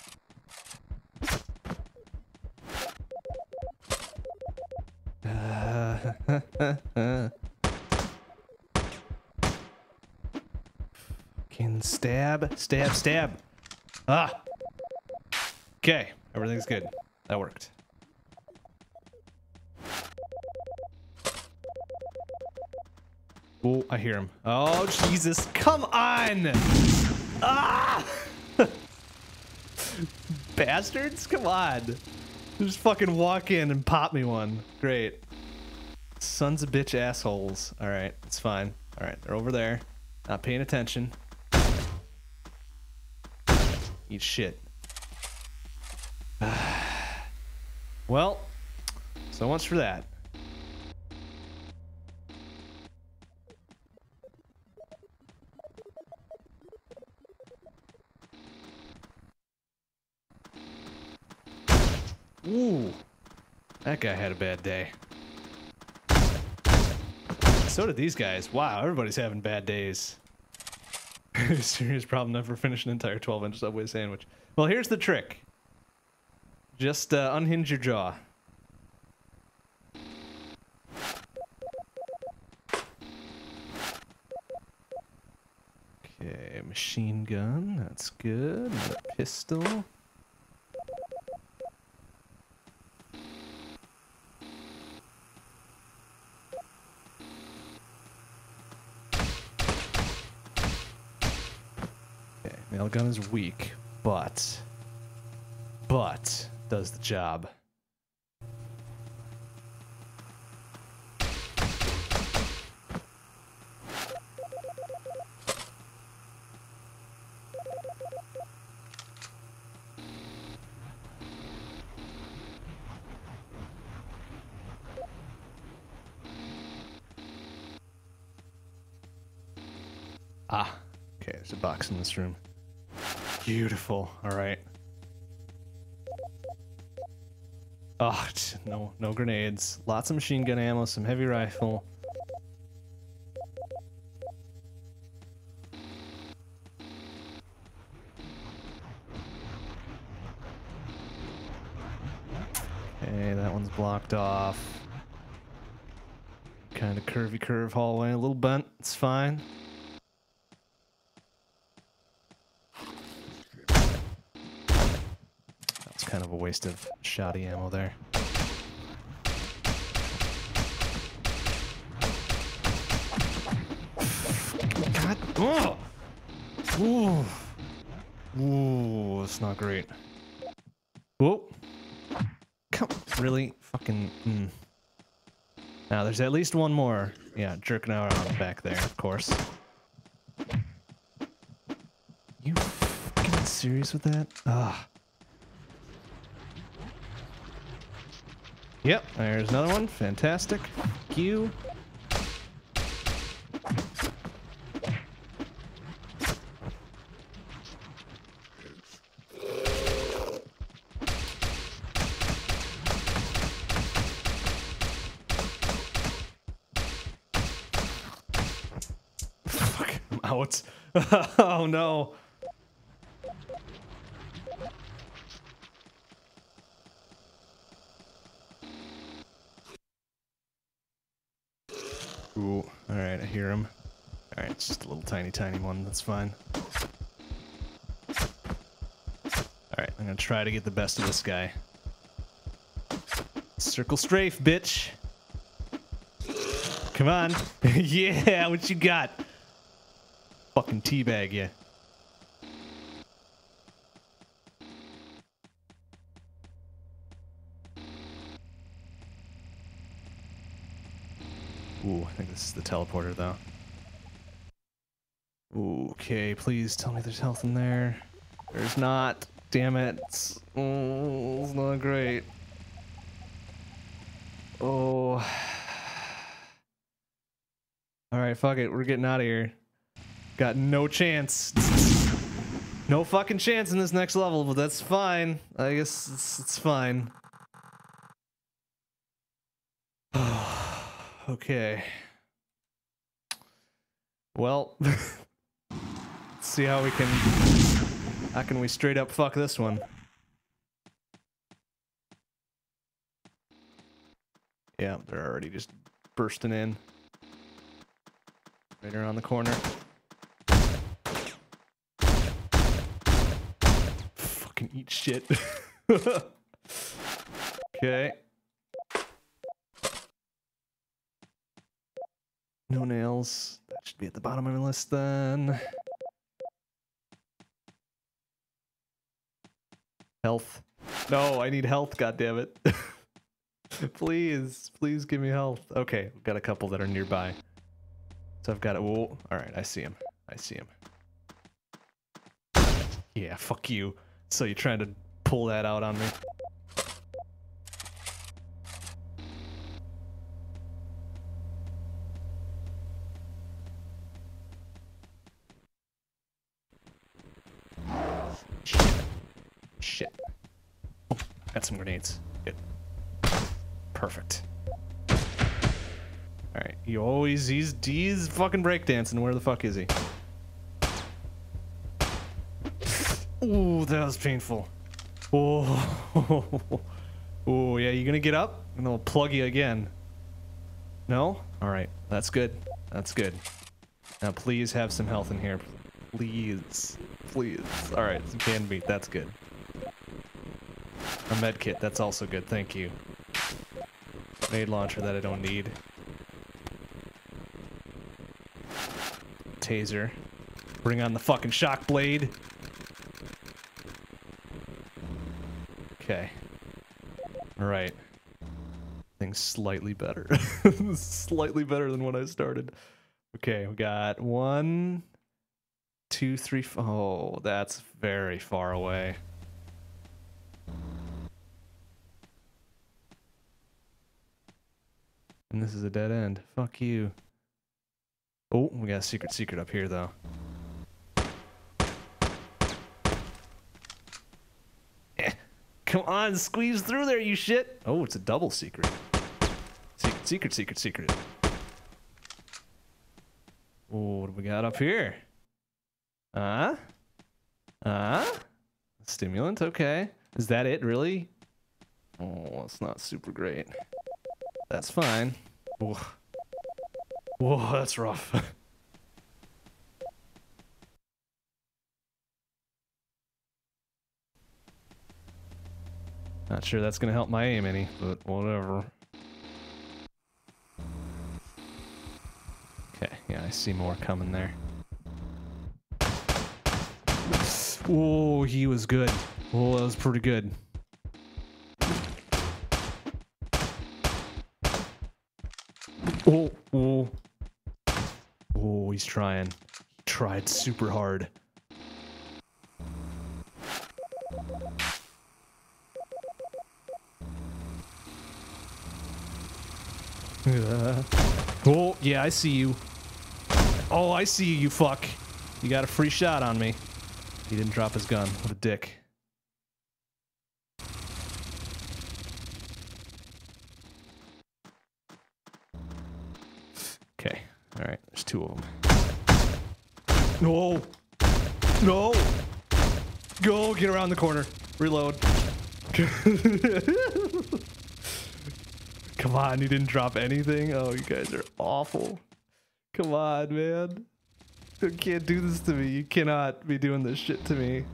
Fucking stab, stab, stab. Ah. Okay, everything's good. That worked. Oh, I hear him. Oh, Jesus. Come on! Ah! Bastards? Come on. Just fucking walk in and pop me one. Great. Sons of bitch assholes. Alright, it's fine. Alright, they're over there. Not paying attention. Eat shit. Well, so much for that. Ooh, that guy had a bad day. So did these guys. Wow, everybody's having bad days. Serious problem, never finish an entire 12-inch Subway sandwich. Well, here's the trick. Just unhinge your jaw. Okay, machine gun, that's good. Another pistol. Okay, nail gun is weak, but does the job. Ah, okay, there's a box in this room. Beautiful. All right. Oh, no grenades. Lots of machine gun ammo, some heavy rifle. Okay, that one's blocked off. Kind of curvy curve hallway, a little bent. It's fine. Kind of a waste of shoddy ammo there. God. Oh! Ooh. Ooh, it's not great. Whoa. Come. Really? Fucking. Now, there's at least one more. Yeah, jerking out on the back there, of course. You fucking serious with that? Ah. Yep, there's another one. Fantastic. Thank you. out. Oh no. Ooh, alright, I hear him. Alright, it's just a little tiny one, that's fine. Alright, I'm gonna try to get the best of this guy. Circle strafe, bitch! Come on! Yeah, what you got? Fucking teabag, yeah. Ooh, I think this is the teleporter, though. Ooh, okay, please tell me there's health in there. There's not. Damn it. It's not great. Oh. Alright, fuck it. We're getting out of here. Got no chance. No fucking chance in this next level, but that's fine. I guess it's fine. Okay. Well, let's see how we can... How can we straight up fuck this one? Yeah, they're already just bursting in. Right around the corner. Fucking eat shit. Okay. No nails. That should be at the bottom of my list then. Health. No, I need health, goddammit. Please, please give me health. Okay, we've got a couple that are nearby. So I've got it. Oh, alright, I see him. I see him. Yeah, fuck you. So you're trying to pull that out on me? Shit. Oh, got some grenades. Good. Perfect. Alright, he's fucking breakdancing. Where the fuck is he? Ooh, that was painful. Oh, oh yeah, you gonna get up? And I'll plug you again. No? Alright, that's good. That's good. Now please have some health in here. Please. Please. Alright, some canned meat, that's good. A med kit, that's also good, thank you. Grenade launcher that I don't need. Taser. Bring on the fucking shock blade. Okay. Alright. Things slightly better. Slightly better than when I started. Okay, we got 1, 2, 3. Oh, that's very far away. And this is a dead end. Fuck you. Oh, we got a secret up here, though. Come on, squeeze through there, you shit! Oh, it's a double secret. Secret. Oh, what do we got up here? Stimulant, okay. Is that it, really? Oh, it's not super great. That's fine. Whoa, whoa, that's rough. Not sure that's gonna help my aim any, but whatever. Okay, yeah, I see more coming there. Oh, he was good. Oh, that was pretty good. Oh, he's trying. He tried super hard. Oh, yeah, I see you. Oh, I see you, you fuck. You got a free shot on me. He didn't drop his gun. What a dick. Okay, alright, there's 2 of them. No. No. Go, get around the corner. Reload. Come on, you didn't drop anything? Oh, you guys are awful. Come on, man. You can't do this to me. You cannot be doing this shit to me.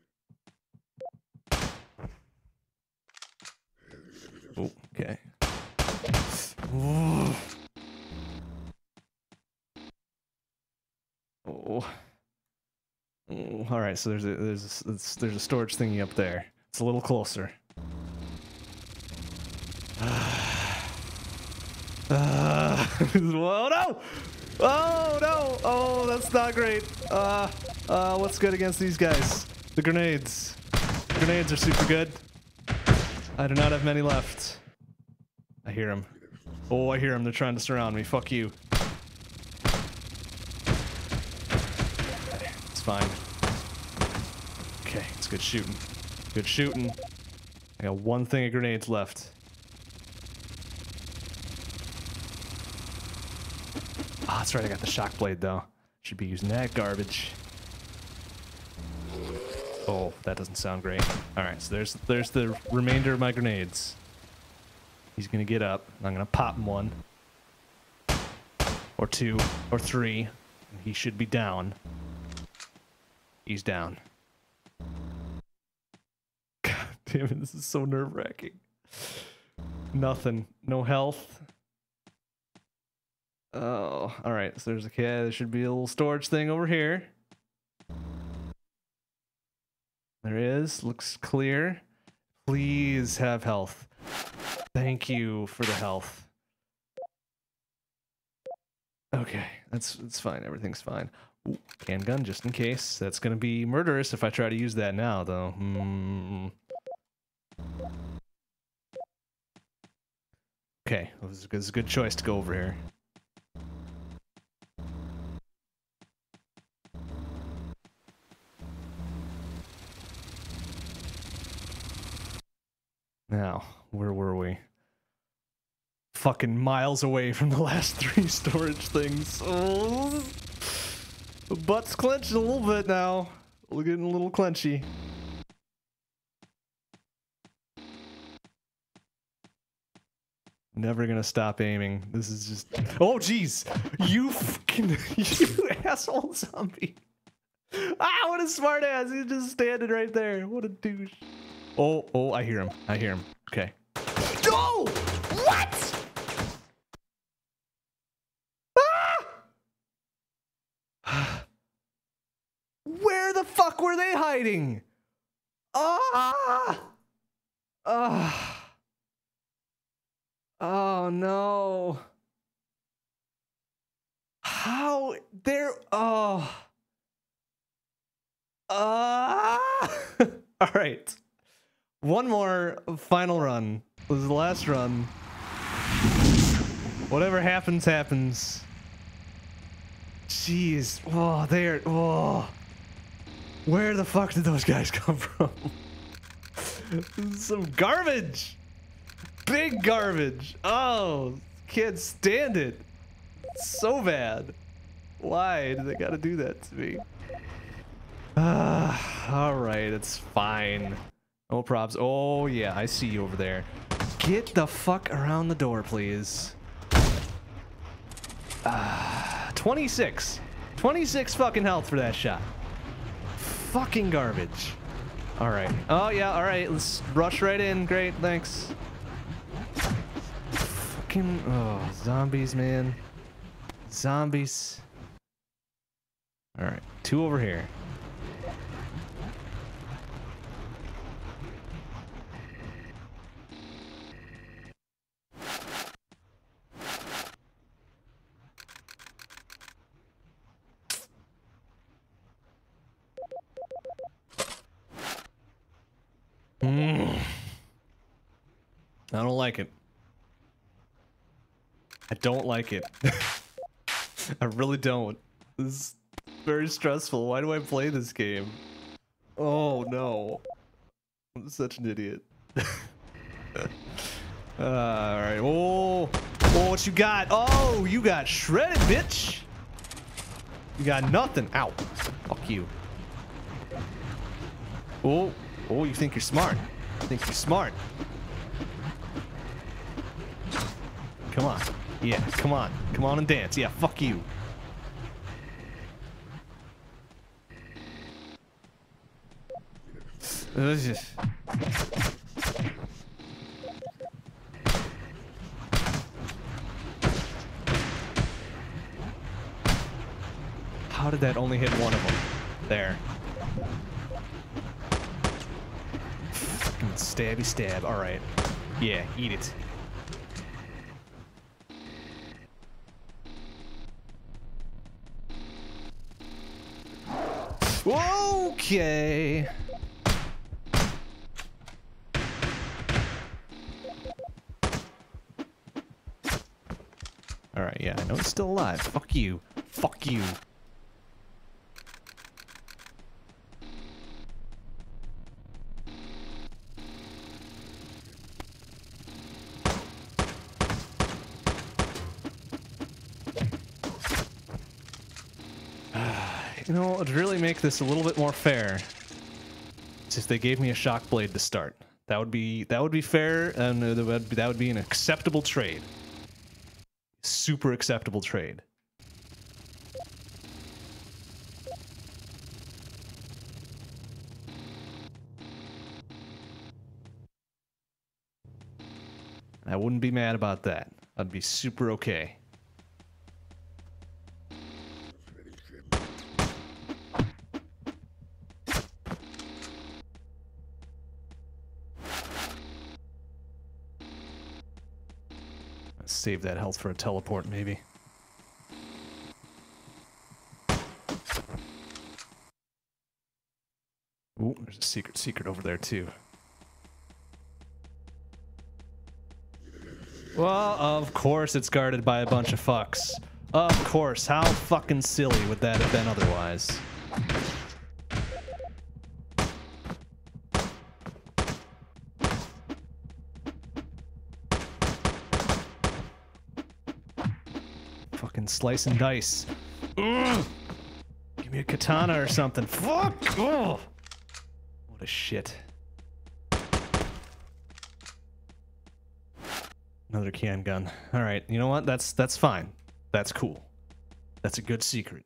Oh, okay. Oh. Oh. Oh. All right, so there's a storage thingy up there. It's a little closer. Whoa, no! Oh no! Oh, that's not great. What's good against these guys? The grenades. The grenades are super good. I do not have many left. I hear them. Oh, I hear them. They're trying to surround me. Fuck you. Okay, it's fine. Okay, it's good shooting. Good shooting. I got one thing of grenades left. Oh, that's right, I got the shock blade though. Should be using that garbage. Oh, that doesn't sound great. Alright, so there's the remainder of my grenades. He's gonna get up. I'm gonna pop him one. Or two. Or three. And he should be down. He's down. God damn it, this is so nerve-wracking. Nothing. No health. Oh, alright, so there's a kid. There should be a little storage thing over here. There is. Looks clear. Please have health. Thank you for the health. Okay, it's fine. Everything's fine. Ooh, handgun just in case. That's gonna be murderous if I try to use that now, though. Okay, this is a good choice to go over here. Now, where were we? Fucking miles away from the last 3 storage things. Oh, butt's clenched a little bit now. We're getting a little clenchy. Never gonna stop aiming. This is just... Oh, jeez! You fucking... You asshole zombie! Ah, what a smart ass! He's just standing right there. What a douche. Oh, I hear him. I hear him. Okay. No! What? Ah! Where the fuck were they hiding? Ah! Oh no. How? They're... Oh. All right. One more final run. This is the last run. Whatever happens, happens. Jeez. Oh, they're... Oh. Where the fuck did those guys come from? This is some garbage. Big garbage. Oh, can't stand it. So bad. Why do they gotta do that to me? Alright, it's fine. No probs. Oh, yeah, I see you over there. Get the fuck around the door, please. 26. 26 fucking health for that shot. Fucking garbage. Alright. Oh, yeah, alright. Let's rush right in. Great, thanks. Fucking... Oh, zombies, man. Zombies. Alright, 2 over here. I don't like it. I don't like it. I really don't. This is very stressful. Why do I play this game? Oh no. I'm such an idiot. Alright. Oh, what you got? Oh, you got shredded, bitch. You got nothing. Ow. Fuck you. Oh, oh, you think you're smart. You think you're smart. Come on. Yeah, come on. Come on and dance. Yeah, fuck you. How did that only hit one of them? There. Fucking stabby stab. Alright. Yeah, eat it. Okay. Alright, yeah, I know he's still alive. Fuck you. Fuck you. You know, it'd really make this a little bit more fair if they gave me a shock blade to start. That would be fair, and that would be an acceptable trade. Super acceptable trade. I wouldn't be mad about that. I'd be super okay. Save that health for a teleport, maybe. Ooh, there's a secret over there, too. Well, of course it's guarded by a bunch of fucks. Of course, how fucking silly would that have been otherwise? Fucking slice and dice. Ugh. Give me a katana or something. Fuck! Ugh. What a shit. Another can gun. Alright, you know what? That's fine. That's cool. That's a good secret.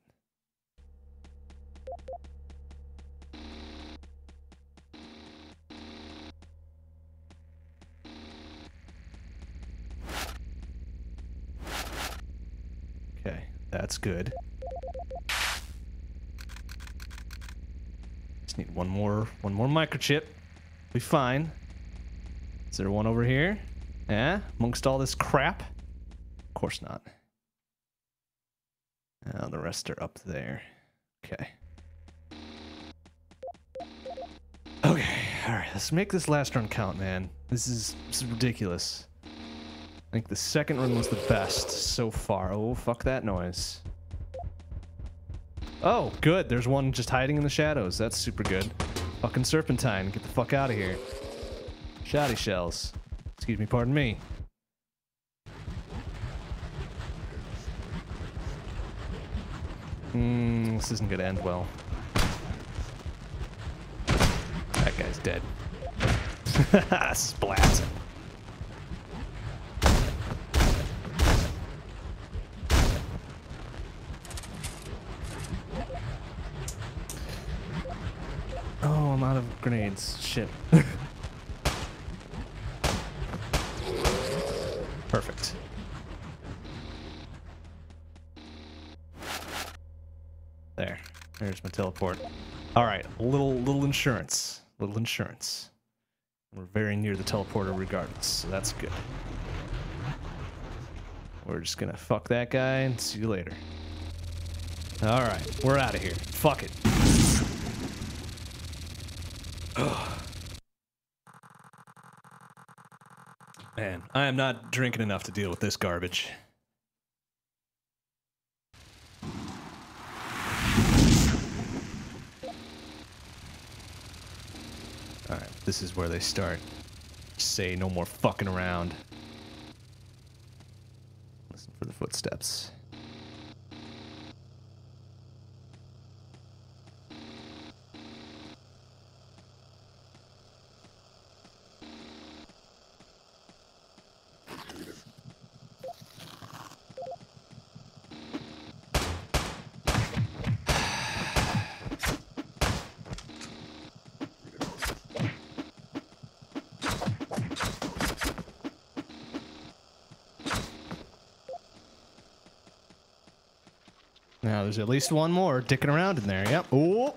Okay, that's good. Just need one more microchip. Be fine. Is there one over here? Yeah, amongst all this crap? Of course not. Now the rest are up there. Okay. Okay, alright, let's make this last run count, man. This is ridiculous. I think the second run was the best so far. Oh, fuck that noise. Oh, good. There's one just hiding in the shadows. That's super good. Fucking Serpentine. Get the fuck out of here. Shoddy shells. Excuse me, pardon me. This isn't gonna end well. That guy's dead. Splat. Oh, I'm out of grenades. Shit. Perfect. There. There's my teleport. Alright, little insurance. Little insurance. We're very near the teleporter regardless, so that's good. We're just gonna fuck that guy and see you later. Alright, we're out of here. Fuck it. Ugh. Man, I am not drinking enough to deal with this garbage. Alright, this is where they start. Say no more fucking around. Listen for the footsteps. Now there's at least one more dicking around in there. Yep. Oh.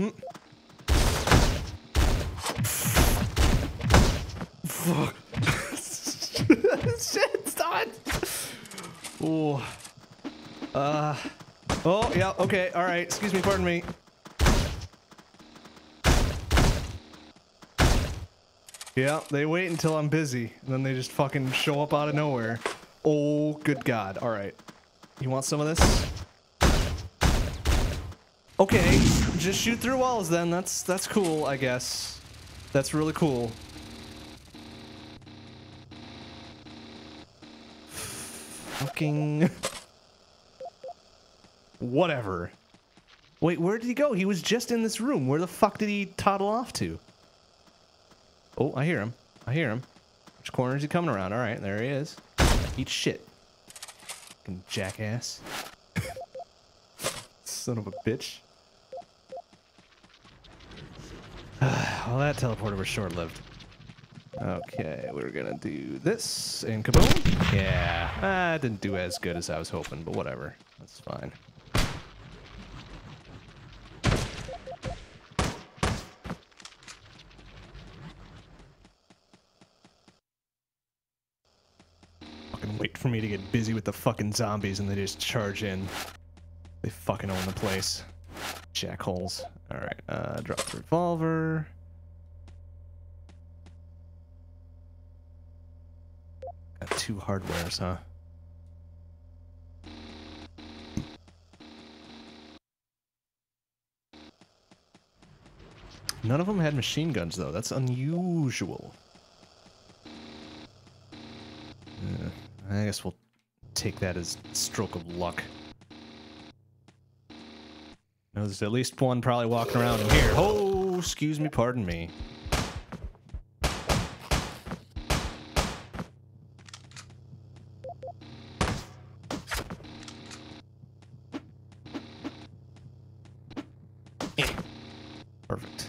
Fuck. Shit, stop it. Oh. Oh, yeah, okay, alright. Excuse me, pardon me. Yeah, they wait until I'm busy, and then they just fucking show up out of nowhere. Oh, good God. Alright. You want some of this? Okay, just shoot through walls then. That's cool, I guess. That's really cool. Fucking... Whatever. Wait, where did he go? He was just in this room. Where the fuck did he toddle off to? Oh, I hear him. I hear him. Which corner is he coming around? Alright, there he is. Eat shit. Fucking jackass. Son of a bitch. Well, that teleporter was short-lived. Okay, we're gonna do this, and kaboom! Yeah, didn't do as good as I was hoping, but whatever. That's fine. Fucking wait for me to get busy with the fucking zombies and they just charge in. They fucking own the place. Jackholes. Alright, drop the revolver. Got 2 hardwares, huh? None of them had machine guns, though. That's unusual. I guess we'll take that as a stroke of luck. There's at least one probably walking around in here. Oh, excuse me, pardon me. Perfect.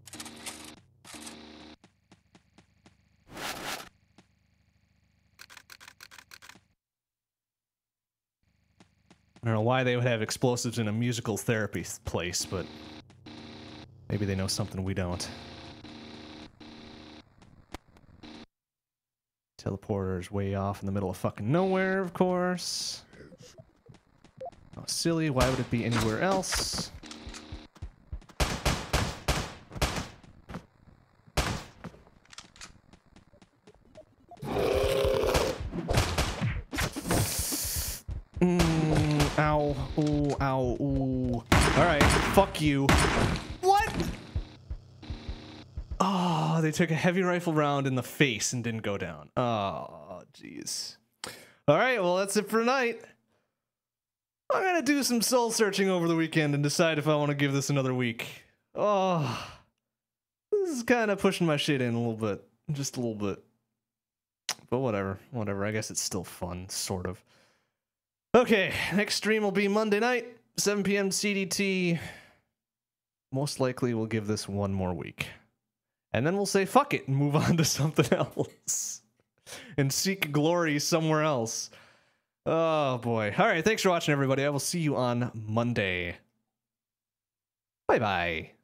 I don't know why they would have explosives in a musical therapy place, but maybe they know something we don't. Teleporter's way off in the middle of fucking nowhere, of course. Oh, silly. Why would it be anywhere else? Ow. Ooh, ow, ooh. Alright, fuck you. What? Oh, they took a heavy rifle round in the face and didn't go down. Oh, jeez. Alright, well, that's it for tonight. I'm gonna do some soul searching over the weekend and decide if I want to give this another week. Oh, this is kind of pushing my shit in a little bit. Just a little bit. But whatever, whatever. I guess it's still fun, sort of. Okay, next stream will be Monday night, 7 p.m. CDT. Most likely we'll give this one more week. And then we'll say fuck it and move on to something else. And seek glory somewhere else. Oh boy. Alright, thanks for watching everybody. I will see you on Monday. Bye-bye.